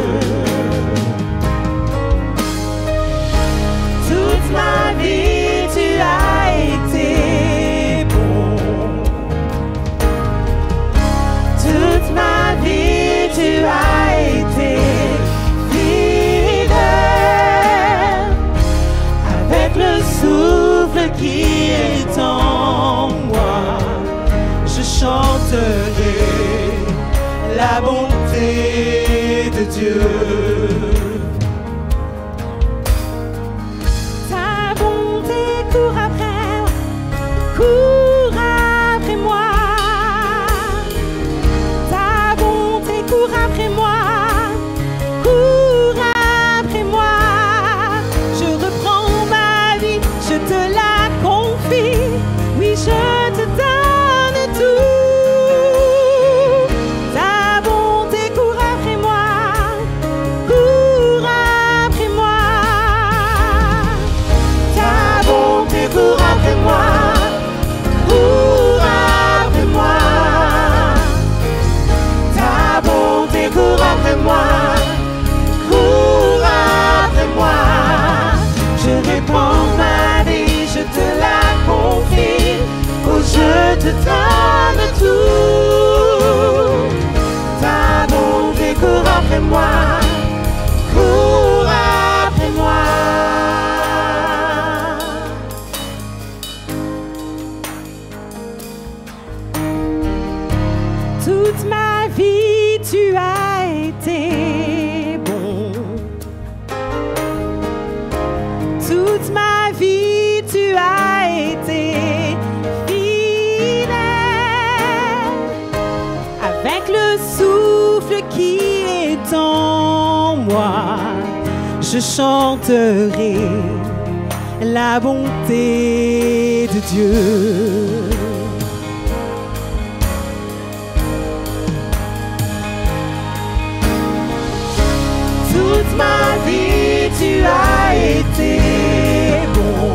Toute ma vie tu as été bon. Toute ma vie tu as été la bonté de Dieu. Ta bonté court après, court après moi. Ta bonté court après moi, court après moi. Je reprends ma vie, je te la confie. Oui, je te donne tout. Ta bonté court après moi, court après moi. Ta bonté court après moi, court après moi. Ta bonté court après moi, court après moi. Je répands ma vie, je te la confie. Oh, je te donne tout. Ta bonté court après moi, court après moi. Toute ma vie, tu as été bon. Toute ma vie, tu as été fidèle. Avec le souffle qui est en moi, je chanterai la bonté de Dieu. Toute ma vie, tu as été bon.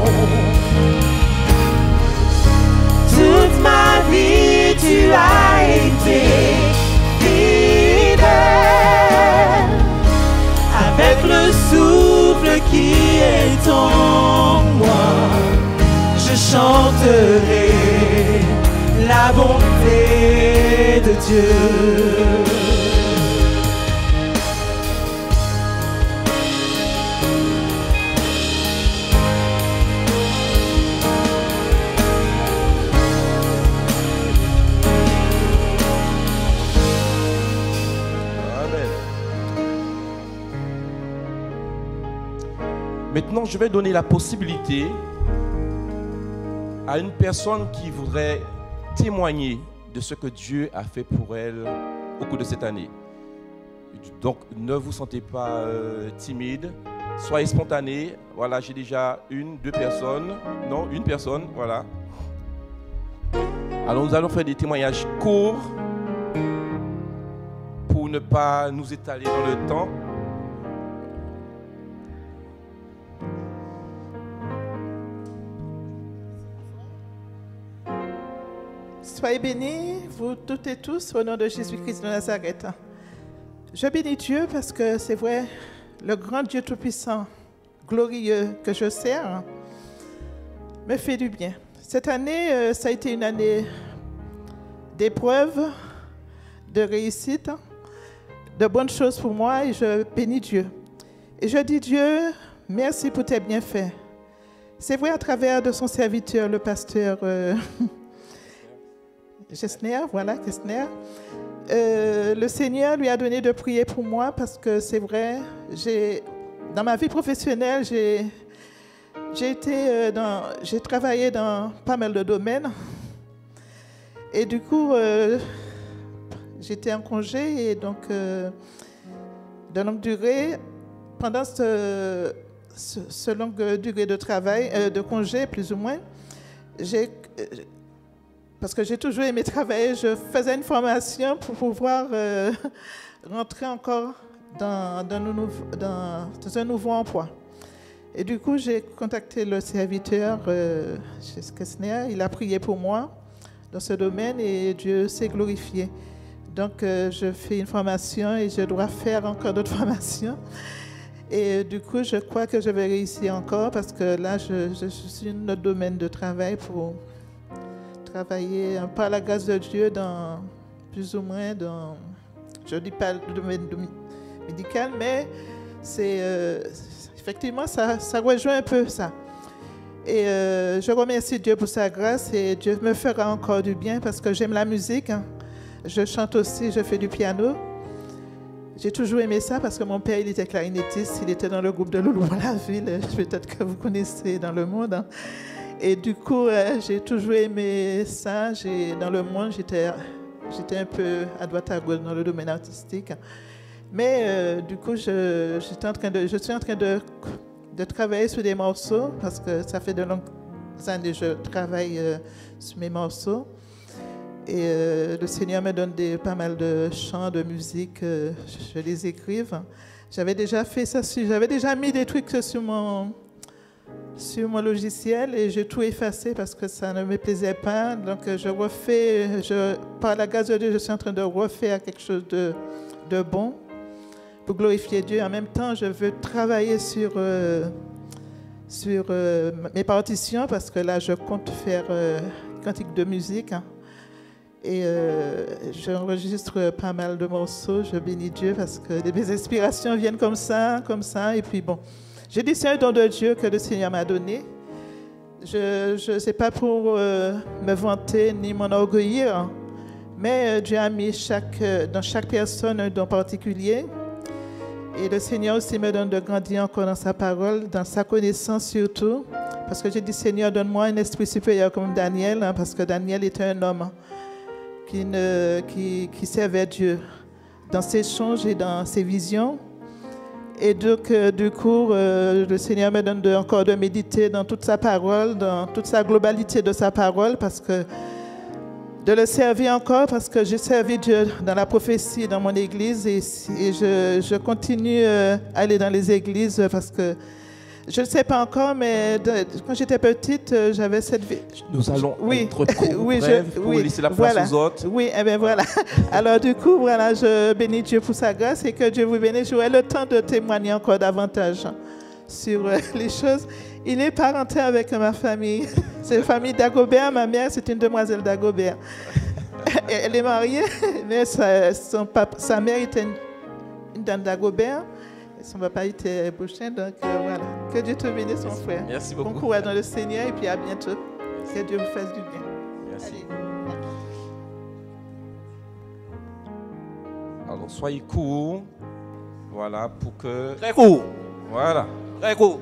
Toute ma vie, tu as été fidèle. Avec le souffle qui est en moi, je chanterai la bonté de Dieu. Maintenant, je vais donner la possibilité à une personne qui voudrait témoigner de ce que Dieu a fait pour elle au cours de cette année. Donc, ne vous sentez pas euh, timide, soyez spontané. Voilà, j'ai déjà une, deux personnes. Non, une personne, voilà. Alors, nous allons faire des témoignages courts pour ne pas nous étaler dans le temps. Soyez bénis, vous toutes et tous, au nom de Jésus-Christ de Nazareth. Je bénis Dieu parce que c'est vrai, le grand Dieu Tout-Puissant, glorieux que je sers, me fait du bien. Cette année, euh, ça a été une année d'épreuves, de réussite, de bonnes choses pour moi et je bénis Dieu. Et je dis Dieu, merci pour tes bienfaits. C'est vrai à travers de son serviteur, le pasteur... Euh, Gessner, voilà, Gessner. Euh, le Seigneur lui a donné de prier pour moi parce que c'est vrai, j'ai, dans ma vie professionnelle, j'ai, j'ai, été, euh, dans, j'ai travaillé dans pas mal de domaines. Et du coup, euh, j'étais en congé et donc, euh, de longue durée, pendant ce, ce, ce longue durée de travail, euh, de congé plus ou moins, j'ai... Euh, parce que j'ai toujours aimé travailler, je faisais une formation pour pouvoir euh, rentrer encore dans, dans, dans, dans un nouveau emploi. Et du coup, j'ai contacté le serviteur euh, chez Gessner. Il a prié pour moi dans ce domaine et Dieu s'est glorifié. Donc, euh, je fais une formation et je dois faire encore d'autres formations. Et du coup, je crois que je vais réussir encore parce que là, je, je suis dans notre domaine de travail pour... travailler par la grâce de Dieu dans plus ou moins dans, je ne dis pas le domaine médical, mais c'est euh, effectivement ça, ça rejoint un peu ça. Et euh, je remercie Dieu pour sa grâce et Dieu me fera encore du bien parce que j'aime la musique. Hein. Je chante aussi, je fais du piano. J'ai toujours aimé ça parce que mon père, il était clarinettiste, il était dans le groupe de Loulou à la ville, peut-être que vous connaissez dans le monde. Hein. Et du coup, euh, j'ai toujours aimé ça. J'ai, dans le monde, j'étais, j'étais un peu à droite à gauche dans le domaine artistique. Mais euh, du coup, je, j'étais en train de, je suis en train de, de travailler sur des morceaux parce que ça fait de longues années que je travaille euh, sur mes morceaux. Et euh, le Seigneur me donne des, pas mal de chants, de musique, euh, je, je les écrive. J'avais déjà fait ça, j'avais déjà mis des trucs sur mon, sur mon logiciel et j'ai tout effacé parce que ça ne me plaisait pas. Donc je refais, je, par la grâce de Dieu, je suis en train de refaire quelque chose de, de bon pour glorifier Dieu. En même temps, je veux travailler sur, euh, sur euh, mes partitions parce que là, je compte faire euh, cantique de musique. Hein. Et euh, j'enregistre pas mal de morceaux, je bénis Dieu parce que mes inspirations viennent comme ça, comme ça. Et puis bon, j'ai dit c'est un don de Dieu que le Seigneur m'a donné. Je ne sais pas pour euh, me vanter ni m'enorgueillir, mais euh, Dieu a mis chaque, euh, dans chaque personne un don particulier. Et le Seigneur aussi me donne de grandir encore dans sa parole, dans sa connaissance surtout. Parce que j'ai dit, Seigneur, donne-moi un esprit supérieur comme Daniel, hein, parce que Daniel était un homme Qui, ne, qui, qui servait Dieu dans ses songes et dans ses visions. Et donc, euh, du coup, euh, le Seigneur me donne de, encore de méditer dans toute sa parole, dans toute sa globalité de sa parole, parce que de le servir encore, parce que j'ai servi Dieu dans la prophétie, dans mon église, et, et je, je continue euh, à aller dans les églises, parce que je ne sais pas encore, mais de, quand j'étais petite, euh, j'avais cette vie. Nous allons oui. être court, oui, bref, je, pour oui, laisser la place voilà. aux autres. Oui, eh bien voilà. Alors du coup, voilà, je bénis Dieu pour sa grâce et que Dieu vous bénisse. J'aurai le temps de témoigner encore davantage sur euh, les choses. Il est parenté avec ma famille. C'est la famille Dagobert. Ma mère, c'est une demoiselle Dagobert. Elle est mariée, mais sa, son papa, sa mère était une, une dame Dagobert. Son papa était boucher, donc euh, voilà. Que Dieu te bénisse, mon frère. Merci beaucoup. Bon courage dans le Seigneur et puis à bientôt. Merci. Que Dieu vous fasse du bien. Merci. Allez. Alors, soyez courts. Voilà, pour que... Très court. Voilà. Très court.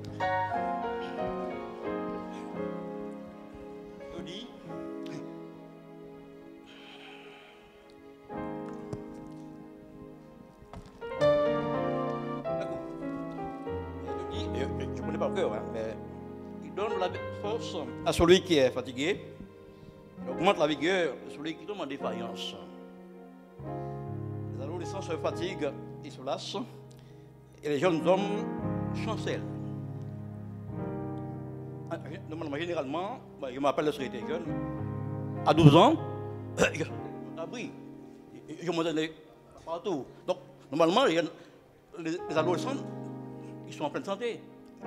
Je dis. Je ne connais pas le cœur, hein, mais il donne la force à celui qui est fatigué, il augmente la vigueur de celui qui tombe en défaillance. Les adolescents se fatiguent, ils se lassent, et les jeunes hommes chancellent. Normalement, généralement, je m'appelle lorsque j'étais jeune, à douze ans, je suis abri, je me donnais partout. Donc, normalement, les, les adolescents, ils sont en pleine santé.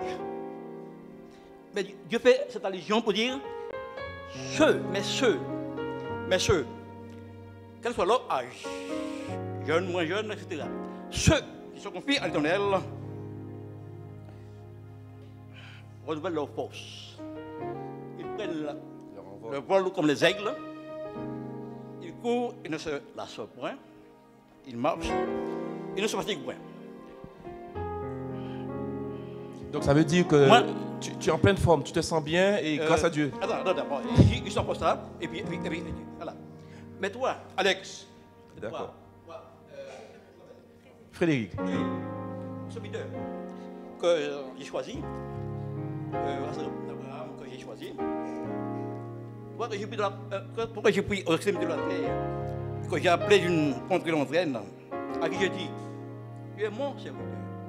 Mais Dieu fait cette allusion pour dire ceux, mais ceux, mais ceux, quel soit leur âge, jeunes, moins jeunes, et cetera. Ceux qui se confient à l'Éternel renouvellent leur force. Ils prennent le, le vol comme les aigles. Ils courent, ils ne se lassent point. Ils marchent, ils ne se fatiguent point. Donc ça veut dire que Moi, tu, tu es en pleine forme, tu te sens bien et euh, grâce à Dieu. Attends, attends, attends. Ils, ils sont prostrables et puis, et puis, et puis, voilà. Mais toi, Alex. D'accord. Toi, toi, euh, Frédéric. serviteur que euh, j'ai choisi, euh, Abraham que j'ai choisi, toi que j'ai pris de la, euh, que- pourquoi j'ai pris aux extrémités de la terre, que j'ai appelé d'une contrée lointaine, à qui j'ai dit, tu es mon serviteur.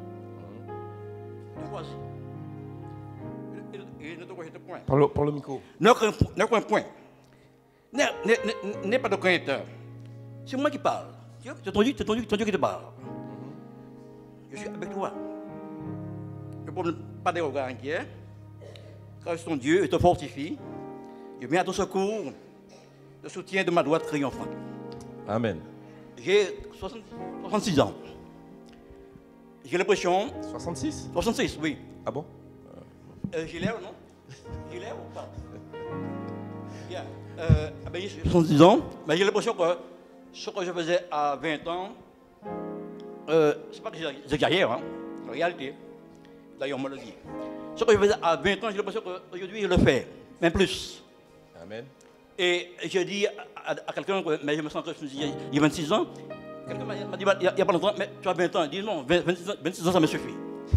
Je choisis. Et, et, et ne te rejette point. Par le, par le micro. Ne crains ne crains point. N'aie n'aie- n'aie pas de crainte. C'est moi qui parle. C'est ton Dieu, c'est ton Dieu, ton Dieu qui te parle. Je suis avec toi. Ne prends pas des regards inquiets. Car ton Dieu te fortifie. Je viens à ton secours. Le soutien de ma droite triomphante. Amen. J'ai soixante soixante-six ans. J'ai l'impression. soixante-six soixante-six, oui. Ah bon? Euh, j'ai l'air, non? J'ai l'air ou pas? Bien. Euh, ah ben, j'ai soixante-dix ans, mais j'ai l'impression que ce que je faisais à vingt ans, euh, c'est pas que j'exagère, hein, la réalité. D'ailleurs, on me le dit. Ce que je faisais à vingt ans, j'ai l'impression qu'aujourd'hui, je le fais, même plus. Amen. Et je dis à, à, à quelqu'un, mais je me sens que je me dis, il y a vingt-six ans, quelqu'un m'a dit il n'y a, a pas longtemps, mais tu as vingt ans. Il dit non, vingt-six ans, vingt-six ans, ça me suffit.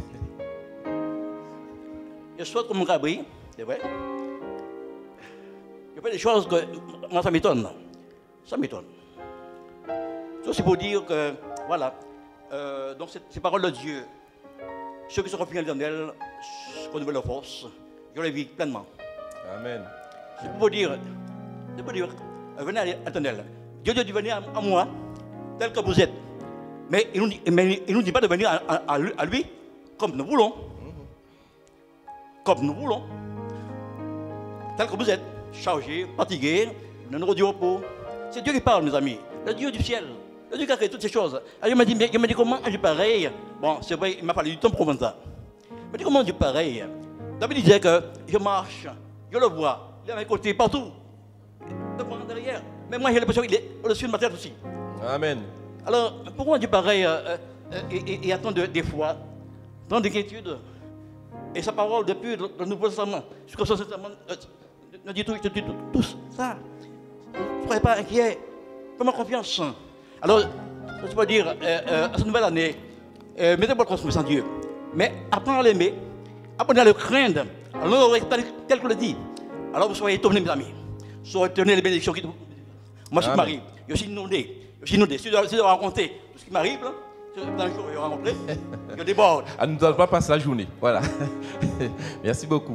Je saute comme un cabri, c'est vrai. Je fais des choses que moi, ça m'étonne. Ça m'étonne. C'est aussi pour dire que, voilà, euh, donc ces paroles de Dieu, ceux qui se refient à l'éternel, renouvellent leur force, je les vis pleinement. Amen. C'est pour vous dire, c'est pour dire, venez à l'éternel. Dieu dit de venir à, à moi, tel que vous êtes. Mais il ne nous dit pas de venir à, à, à lui comme nous voulons. Comme nous voulons. Tel que vous êtes, chargé, fatigué, ne nous du repos. C'est Dieu qui parle, mes amis. Le Dieu du ciel. Le Dieu qui a créé toutes ces choses. Alors, il m'a dit, il m'a dit comment agir pareil. Bon, c'est vrai, il m'a fallu du temps pour comprendre ça. Il m'a dit comment agir pareil. David disait que je marche, je le vois, il est à mes côtés, partout. Devant, derrière. Mais moi, j'ai l'impression qu'il est au-dessus de ma tête aussi. Amen. Alors, pourquoi on dit pareil euh, euh, et, et, et attend de, des fois, tant d'inquiétude. Et sa parole, depuis le, le Nouveau Testament, jusqu'au Ancien Testament, euh, nous dit tout, tout, tout, tout ça. Ne soyez pas inquiets. Faites-moi confiance. Alors, je peux dire, euh, euh, à cette nouvelle année, euh, mettez votre confiance en Dieu. Mais apprenez à l'aimer, apprenez à le craindre. Alors, tel, tel que le dit. Alors, vous soyez étonnés, mes amis. Vous soyez étonnés les bénédictions qui. Moi, je suis marié. Je suis inondé. Je suis inondé. Si je dois raconter tout ce qui m'arrive, là, dans le jour où je vais rencontrer, je déborde. Elle ne doit pas passer la journée. Voilà. Merci beaucoup.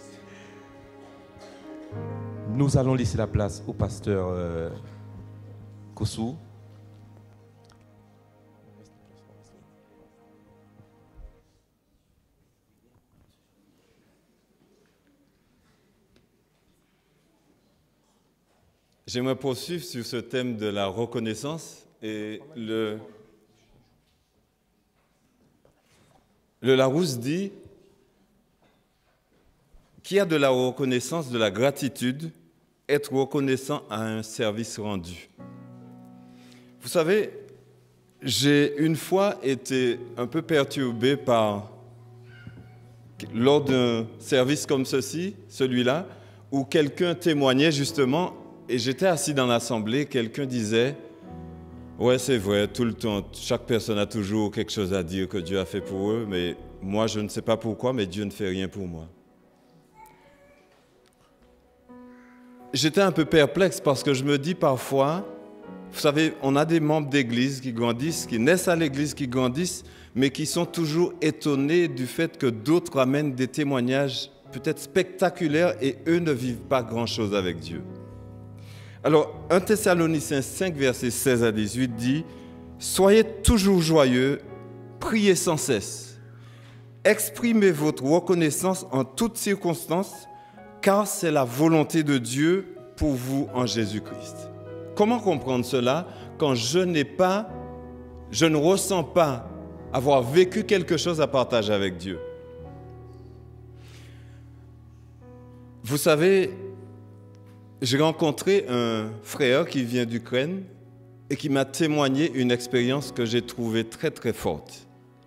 Nous allons laisser la place au pasteur euh, Kossou. J'aimerais poursuivre sur ce thème de la reconnaissance et le, le Larousse dit qu'il y a de la reconnaissance, de la gratitude, être reconnaissant à un service rendu. Vous savez, j'ai une fois été un peu perturbé par, lors d'un service comme ceci, celui-là, où quelqu'un témoignait justement. Et j'étais assis dans l'assemblée, quelqu'un disait « Ouais, c'est vrai, tout le temps, chaque personne a toujours quelque chose à dire que Dieu a fait pour eux, mais moi, je ne sais pas pourquoi, mais Dieu ne fait rien pour moi. » J'étais un peu perplexe parce que je me dis parfois, vous savez, on a des membres d'église qui grandissent, qui naissent à l'église, qui grandissent, mais qui sont toujours étonnés du fait que d'autres amènent des témoignages peut-être spectaculaires et eux ne vivent pas grand-chose avec Dieu. Alors, un Thessaloniciens cinq, versets seize à dix-huit dit « Soyez toujours joyeux, priez sans cesse. Exprimez votre reconnaissance en toutes circonstances, car c'est la volonté de Dieu pour vous en Jésus-Christ. » Comment comprendre cela quand je n'ai pas, je ne ressens pas avoir vécu quelque chose à partager avec Dieu? Vous savez, j'ai rencontré un frère qui vient d'Ukraine et qui m'a témoigné une expérience que j'ai trouvée très très forte.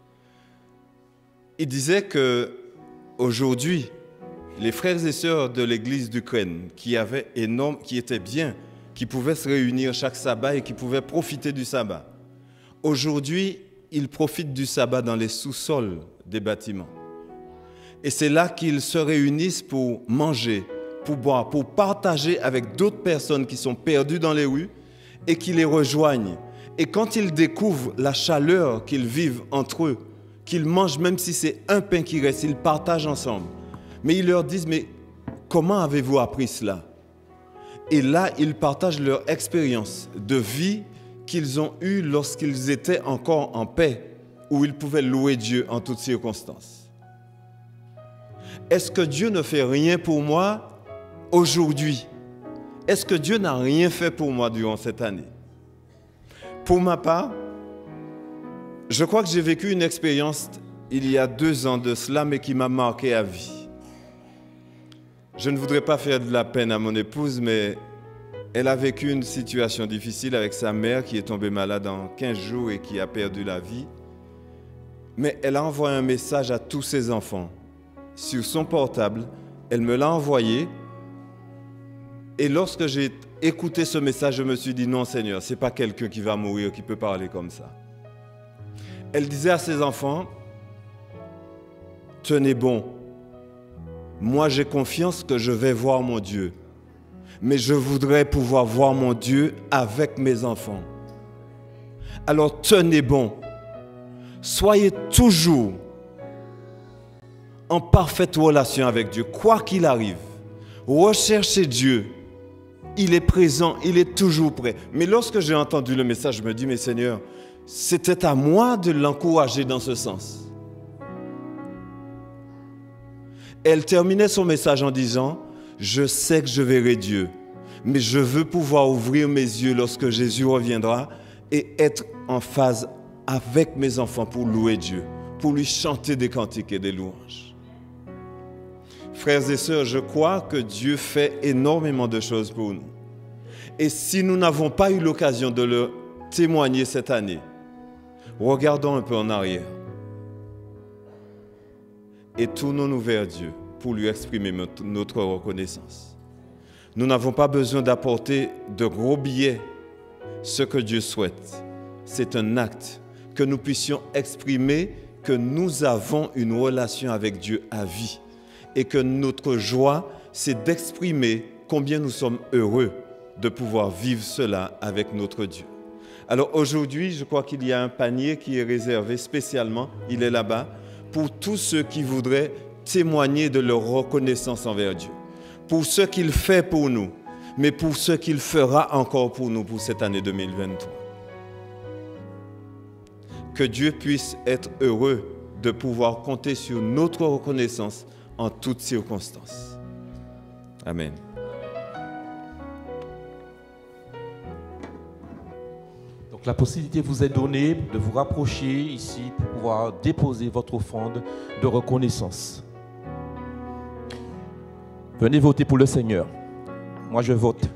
Il disait que aujourd'hui, les frères et sœurs de l'église d'Ukraine qui avaient énorme, qui étaient bien, qui pouvaient se réunir chaque sabbat et qui pouvaient profiter du sabbat, aujourd'hui, ils profitent du sabbat dans les sous-sols des bâtiments. Et c'est là qu'ils se réunissent pour manger, pour boire, pour partager avec d'autres personnes qui sont perdues dans les rues et qui les rejoignent. Et quand ils découvrent la chaleur qu'ils vivent entre eux, qu'ils mangent même si c'est un pain qui reste, ils partagent ensemble. Mais ils leur disent, mais comment avez-vous appris cela? Et là, ils partagent leur expérience de vie qu'ils ont eue lorsqu'ils étaient encore en paix, où ils pouvaient louer Dieu en toutes circonstances. Est-ce que Dieu ne fait rien pour moi aujourd'hui? Est-ce que Dieu n'a rien fait pour moi durant cette année? Pour ma part, je crois que j'ai vécu une expérience il y a deux ans de cela, mais qui m'a marqué à vie. Je ne voudrais pas faire de la peine à mon épouse, mais Elle a vécu une situation difficile avec sa mère qui est tombée malade en quinze jours et qui a perdu la vie. Mais elle a envoyé un message à tous ses enfants. Sur son portable, elle me l'a envoyé. Et lorsque j'ai écouté ce message, je me suis dit, non Seigneur, ce n'est pas quelqu'un qui va mourir, qui peut parler comme ça. Elle disait à ses enfants, tenez bon, moi j'ai confiance que je vais voir mon Dieu, mais je voudrais pouvoir voir mon Dieu avec mes enfants. Alors tenez bon, soyez toujours en parfaite relation avec Dieu, quoi qu'il arrive. Recherchez Dieu. Il est présent, il est toujours prêt. Mais lorsque j'ai entendu le message, je me dis, mais Seigneur, c'était à moi de l'encourager dans ce sens. Elle terminait son message en disant, je sais que je verrai Dieu, mais je veux pouvoir ouvrir mes yeux lorsque Jésus reviendra et être en phase avec mes enfants pour louer Dieu, pour lui chanter des cantiques et des louanges. Frères et sœurs, je crois que Dieu fait énormément de choses pour nous. Et si nous n'avons pas eu l'occasion de le témoigner cette année, regardons un peu en arrière et tournons-nous vers Dieu pour lui exprimer notre reconnaissance. Nous n'avons pas besoin d'apporter de gros billets. Ce que Dieu souhaite, c'est un acte, que nous puissions exprimer que nous avons une relation avec Dieu à vie et que notre joie, c'est d'exprimer combien nous sommes heureux de pouvoir vivre cela avec notre Dieu. Alors aujourd'hui, je crois qu'il y a un panier qui est réservé spécialement, il est là-bas, pour tous ceux qui voudraient témoigner de leur reconnaissance envers Dieu, pour ce qu'il fait pour nous, mais pour ce qu'il fera encore pour nous pour cette année deux mille vingt-trois. Que Dieu puisse être heureux de pouvoir compter sur notre reconnaissance en toutes circonstances. Amen. Donc la possibilité vous est donnée de vous rapprocher ici pour pouvoir déposer votre offrande de reconnaissance. Venez voter pour le Seigneur. Moi je vote.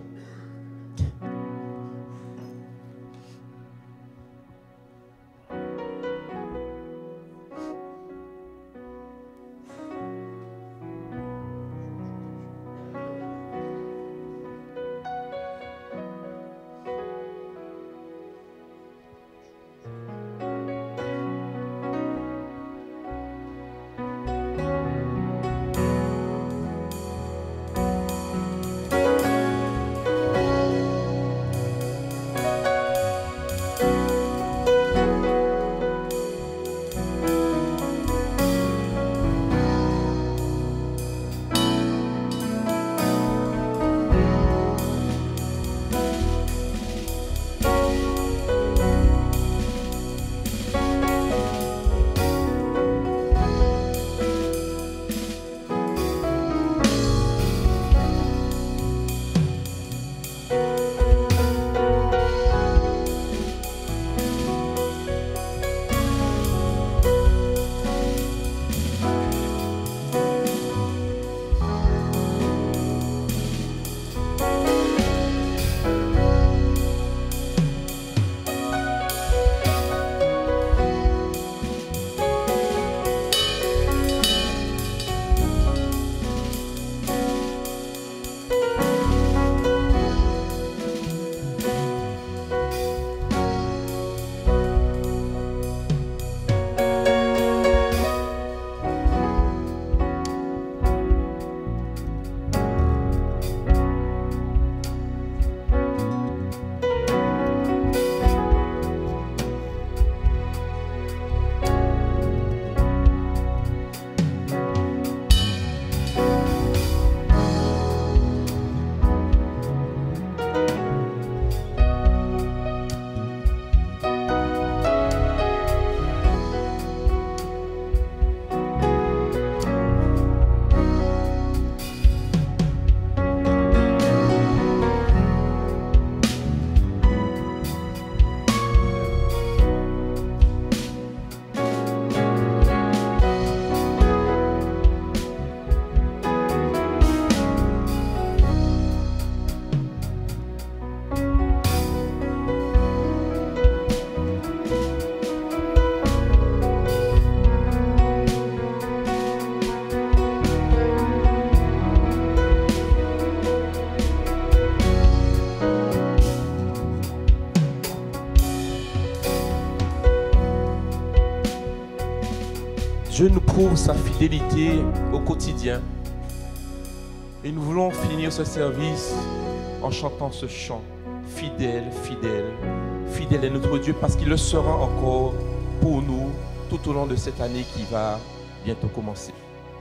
Dieu nous prouve sa fidélité au quotidien. Et nous voulons finir ce service en chantant ce chant. Fidèle, fidèle, fidèle est notre Dieu parce qu'il le sera encore pour nous tout au long de cette année qui va bientôt commencer.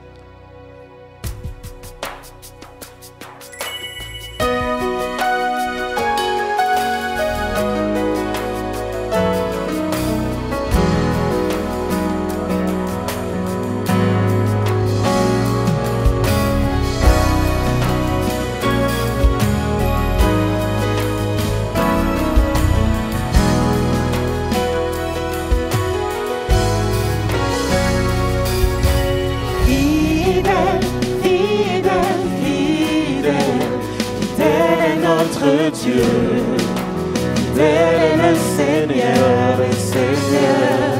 Dieu, fidèle est le Seigneur, le Seigneur.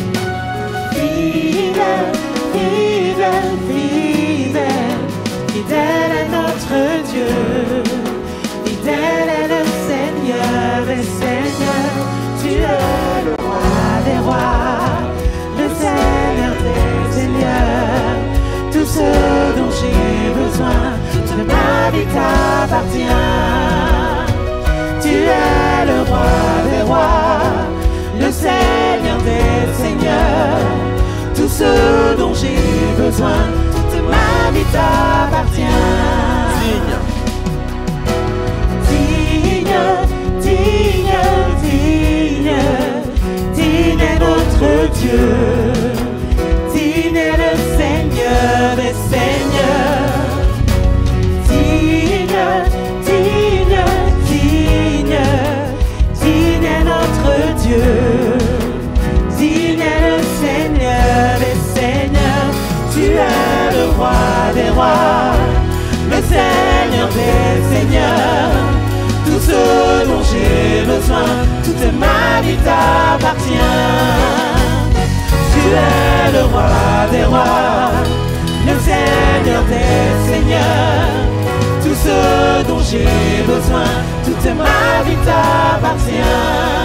Fidèle, fidèle, fidèle, fidèle est notre Dieu. Fidèle est le Seigneur, le Seigneur. Tu es le roi des rois, le Seigneur des seigneurs. Tout ce dont j'ai besoin, de ma vie t'appartient. Tu es le roi des rois, le Seigneur des seigneurs. Tout ce dont j'ai besoin, toute ma vie t'appartient. Digne, digne, digne, digne, digne est notre Dieu. Digne est le Seigneur des seigneurs. Digne, digne, digne, digne est notre Dieu. Digne est le Seigneur des seigneurs. Tu es le roi des rois, le Seigneur des seigneurs. Tout ce dont j'ai besoin, toute ma vie t'appartient. Tu es le roi des rois, le Seigneur des seigneurs. Tout ce dont j'ai besoin, toute ma vie t'appartient.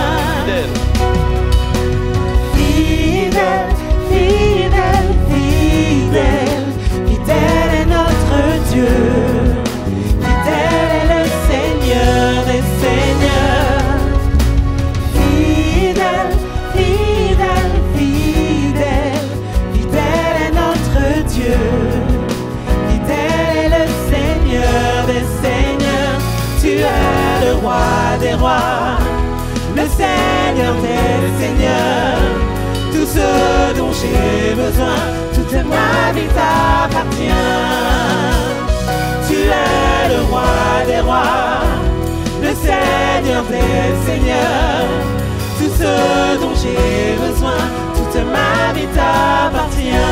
Fidèle, fidèle, fidèle, fidèle est notre Dieu. Fidèle est le Seigneur des seigneurs. Fidèle, fidèle, fidèle, fidèle est notre Dieu. Fidèle est le Seigneur des seigneurs. Tu es le roi des rois, le Seigneur des seigneurs. Tout ce dont j'ai besoin, toute ma vie t'appartient. Tu es le roi des rois, le Seigneur des seigneurs. Tout ce dont j'ai besoin, toute ma vie t'appartient.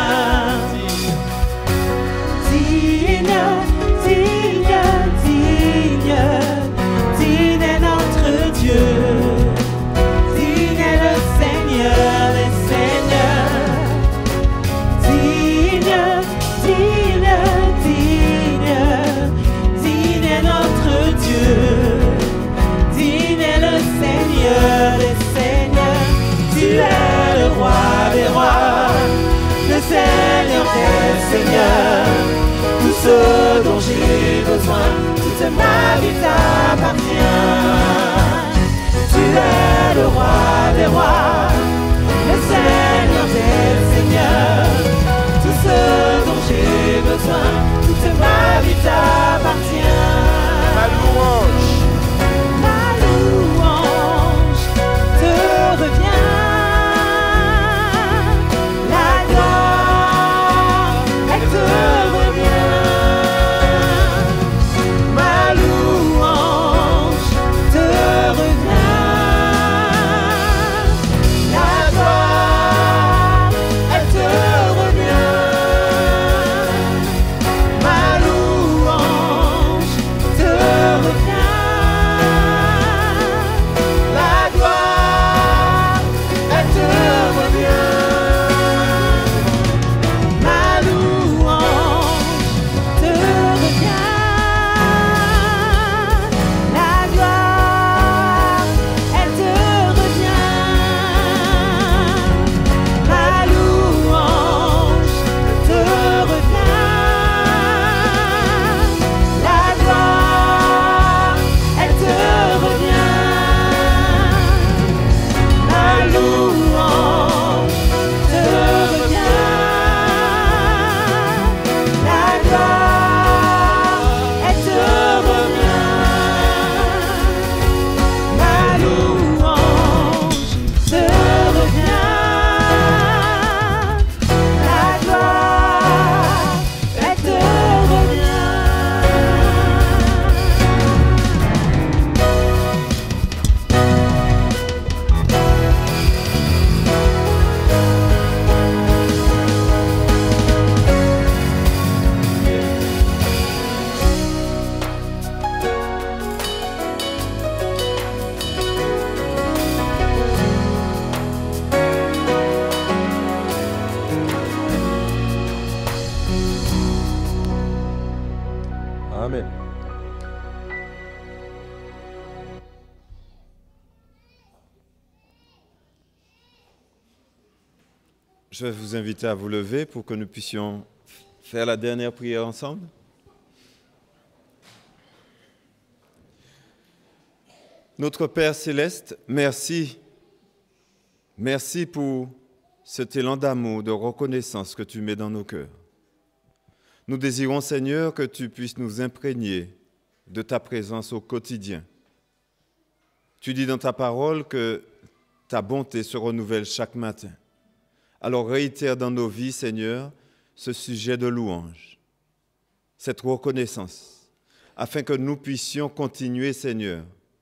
Digne, digne, digne, digne est notre Dieu. Digne est le Seigneur des seigneurs. Digne, digne, digne, digne est notre Dieu. Digne est le Seigneur des seigneurs. Tu es le roi des rois, le Seigneur des seigneurs. Tout ce dont j'ai besoin, toute ma vie t'appartient. Tu es le roi des rois, le Seigneur des seigneurs. Tout ce dont j'ai besoin, toute ma vie t'appartient. Ma louange, ma louange te revient. La gloire, elle te revient. Ma louange te revient. je vais vous inviter à vous lever pour que nous puissions faire la dernière prière ensemble. Notre Père céleste, merci. Merci pour cet élan d'amour, de reconnaissance que tu mets dans nos cœurs. Nous désirons, Seigneur, que tu puisses nous imprégner de ta présence au quotidien. Tu dis dans ta parole que ta bonté se renouvelle chaque matin. Alors réitère dans nos vies, Seigneur, ce sujet de louange, cette reconnaissance, afin que nous puissions continuer, Seigneur,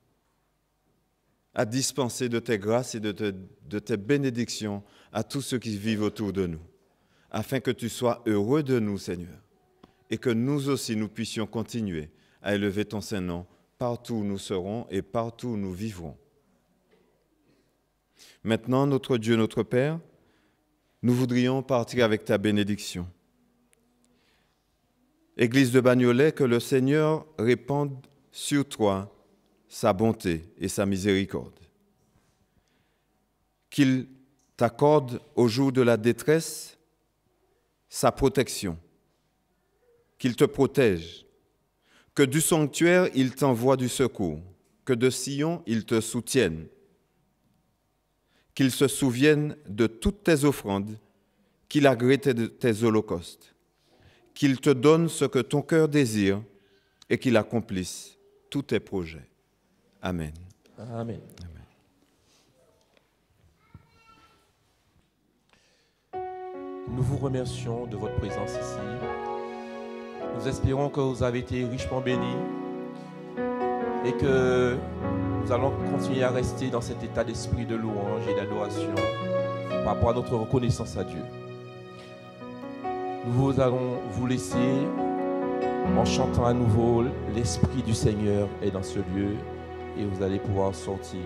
à dispenser de tes grâces et de, te, de tes bénédictions à tous ceux qui vivent autour de nous, afin que tu sois heureux de nous, Seigneur, et que nous aussi nous puissions continuer à élever ton Saint-Nom partout où nous serons et partout où nous vivrons. Maintenant, notre Dieu, notre Père, nous voudrions partir avec ta bénédiction. Église de Bagnolet, que le Seigneur répande sur toi sa bonté et sa miséricorde. Qu'il t'accorde au jour de la détresse sa protection. Qu'il te protège. Que du sanctuaire, il t'envoie du secours. Que de Sion, il te soutienne. Qu'il se souvienne de toutes tes offrandes, qu'il agrée tes, tes holocaustes. Qu'il te donne ce que ton cœur désire et qu'il accomplisse tous tes projets. Amen. Amen. Amen. Nous vous remercions de votre présence ici. Nous espérons que vous avez été richement bénis et que nous allons continuer à rester dans cet état d'esprit de louange et d'adoration par rapport à notre reconnaissance à Dieu. Nous allons vous laisser en chantant à nouveau « L'Esprit du Seigneur est dans ce lieu » et vous allez pouvoir sortir.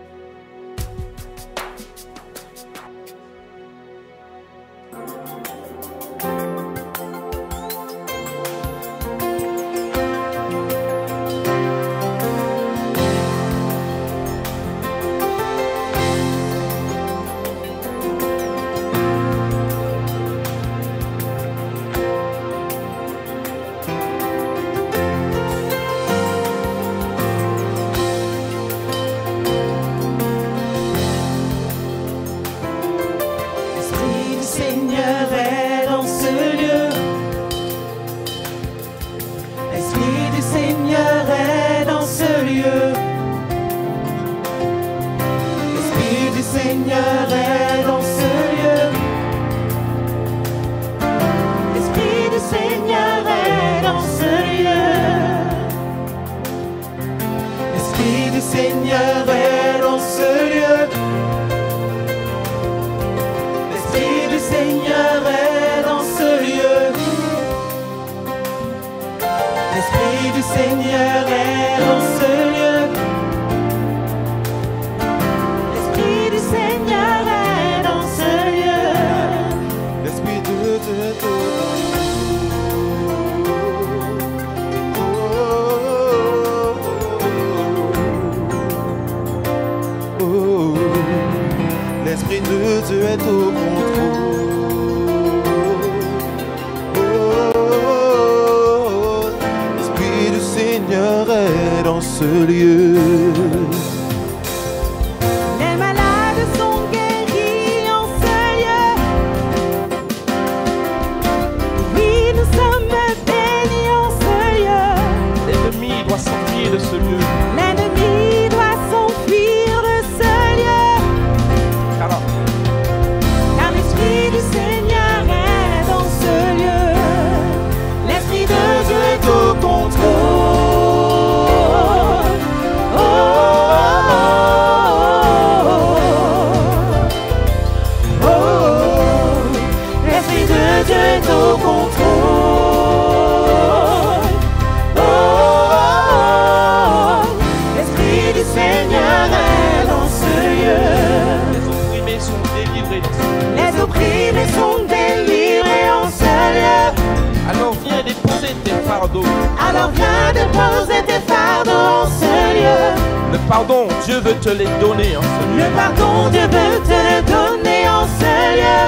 Alors viens déposer tes fardeaux en ce lieu. Le pardon, Dieu veut te les donner en ce lieu. Le pardon, Dieu veut te le donner en ce lieu.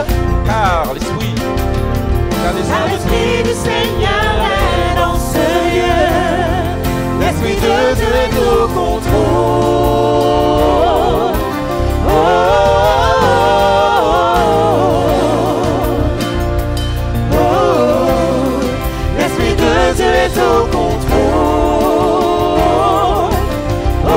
car l'Esprit, car Car l'Esprit du Seigneur est dans ce lieu. L'Esprit de Dieu est au contrôle. Oh, oh, oh, oh, oh. L'Esprit de Dieu est au contrôle. Oh, oh,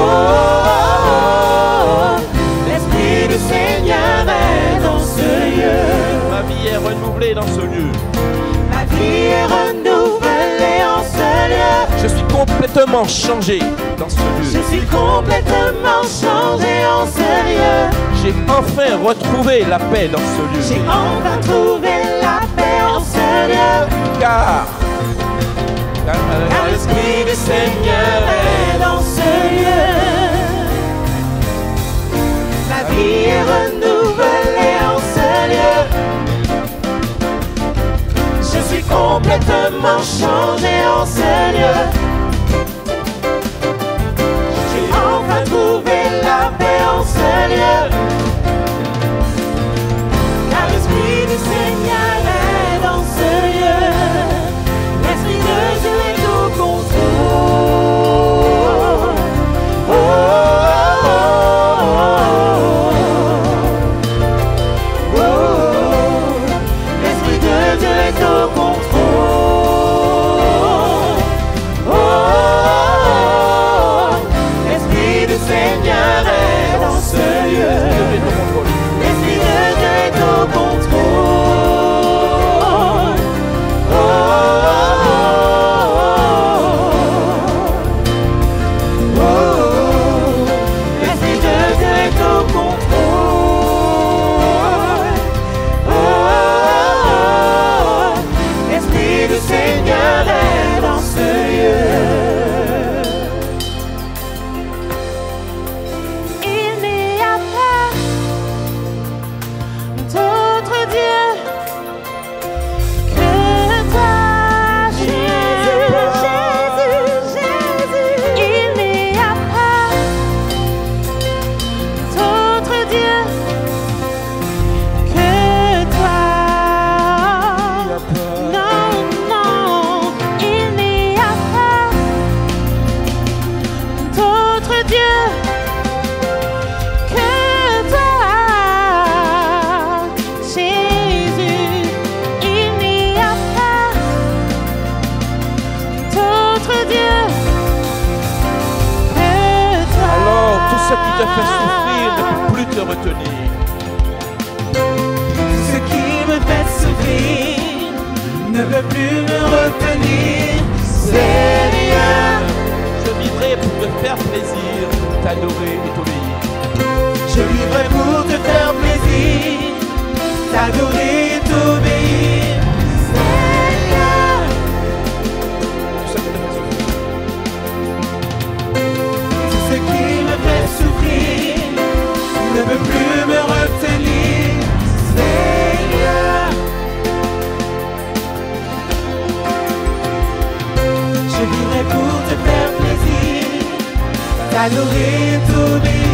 oh. L'Esprit du Seigneur est dans ce lieu. ma vie est renouvelée dans ce lieu. Ma vie est renouvelée en ce lieu. Je suis complètement changé dans ce lieu. Je suis complètement changé en ce lieu. J'ai enfin retrouvé la paix dans ce lieu. J'ai enfin trouvé la paix en ce lieu. Car, car, Car l'Esprit du Seigneur est dans ce lieu. Ma vie est renouvelée en ce lieu. Je suis complètement changé en ce lieu. J'ai enfin trouvé la paix en ce lieu. Car l'Esprit du Seigneur est dans ce lieu. L'Esprit de Dieu est au contrôle. Oh, oh, oh, oh, oh. L'Esprit de Dieu est au contrôle. Oh, oh, oh. L'Esprit du Seigneur est dans ce lieu. L'Esprit de Dieu est au contrôle. Oh, oh, oh, oh. L'Esprit de Dieu est au contrôle. Oh, oh, oh. L'Esprit du Seigneur est dans ce lieu. Il n'y a pas d'autre Dieu que toi, Jésus, Jésus, Jésus. Il n'y a pas d'autre Dieu que toi. Non, non, il n'y a pas d'autre Dieu que toi, Jésus. Il n'y a pas d'autre Dieu que toi. alors tout ce qui te fait souffrir ne peut plus te retenir. Ce qui me fait souffrir ne peut plus me retenir. Seigneur, Je vivrai pour te faire plaisir, t'adorer et t'obéir. je vivrai pour te faire plaisir, t'adorer et t'obéir. Seigneur, Tout ce qui te fait souffrir. ce qui me fait souffrir ne peut plus me retenir. Seigneur, je vivrai pour te faire plaisir, t'adorer et t'obéir.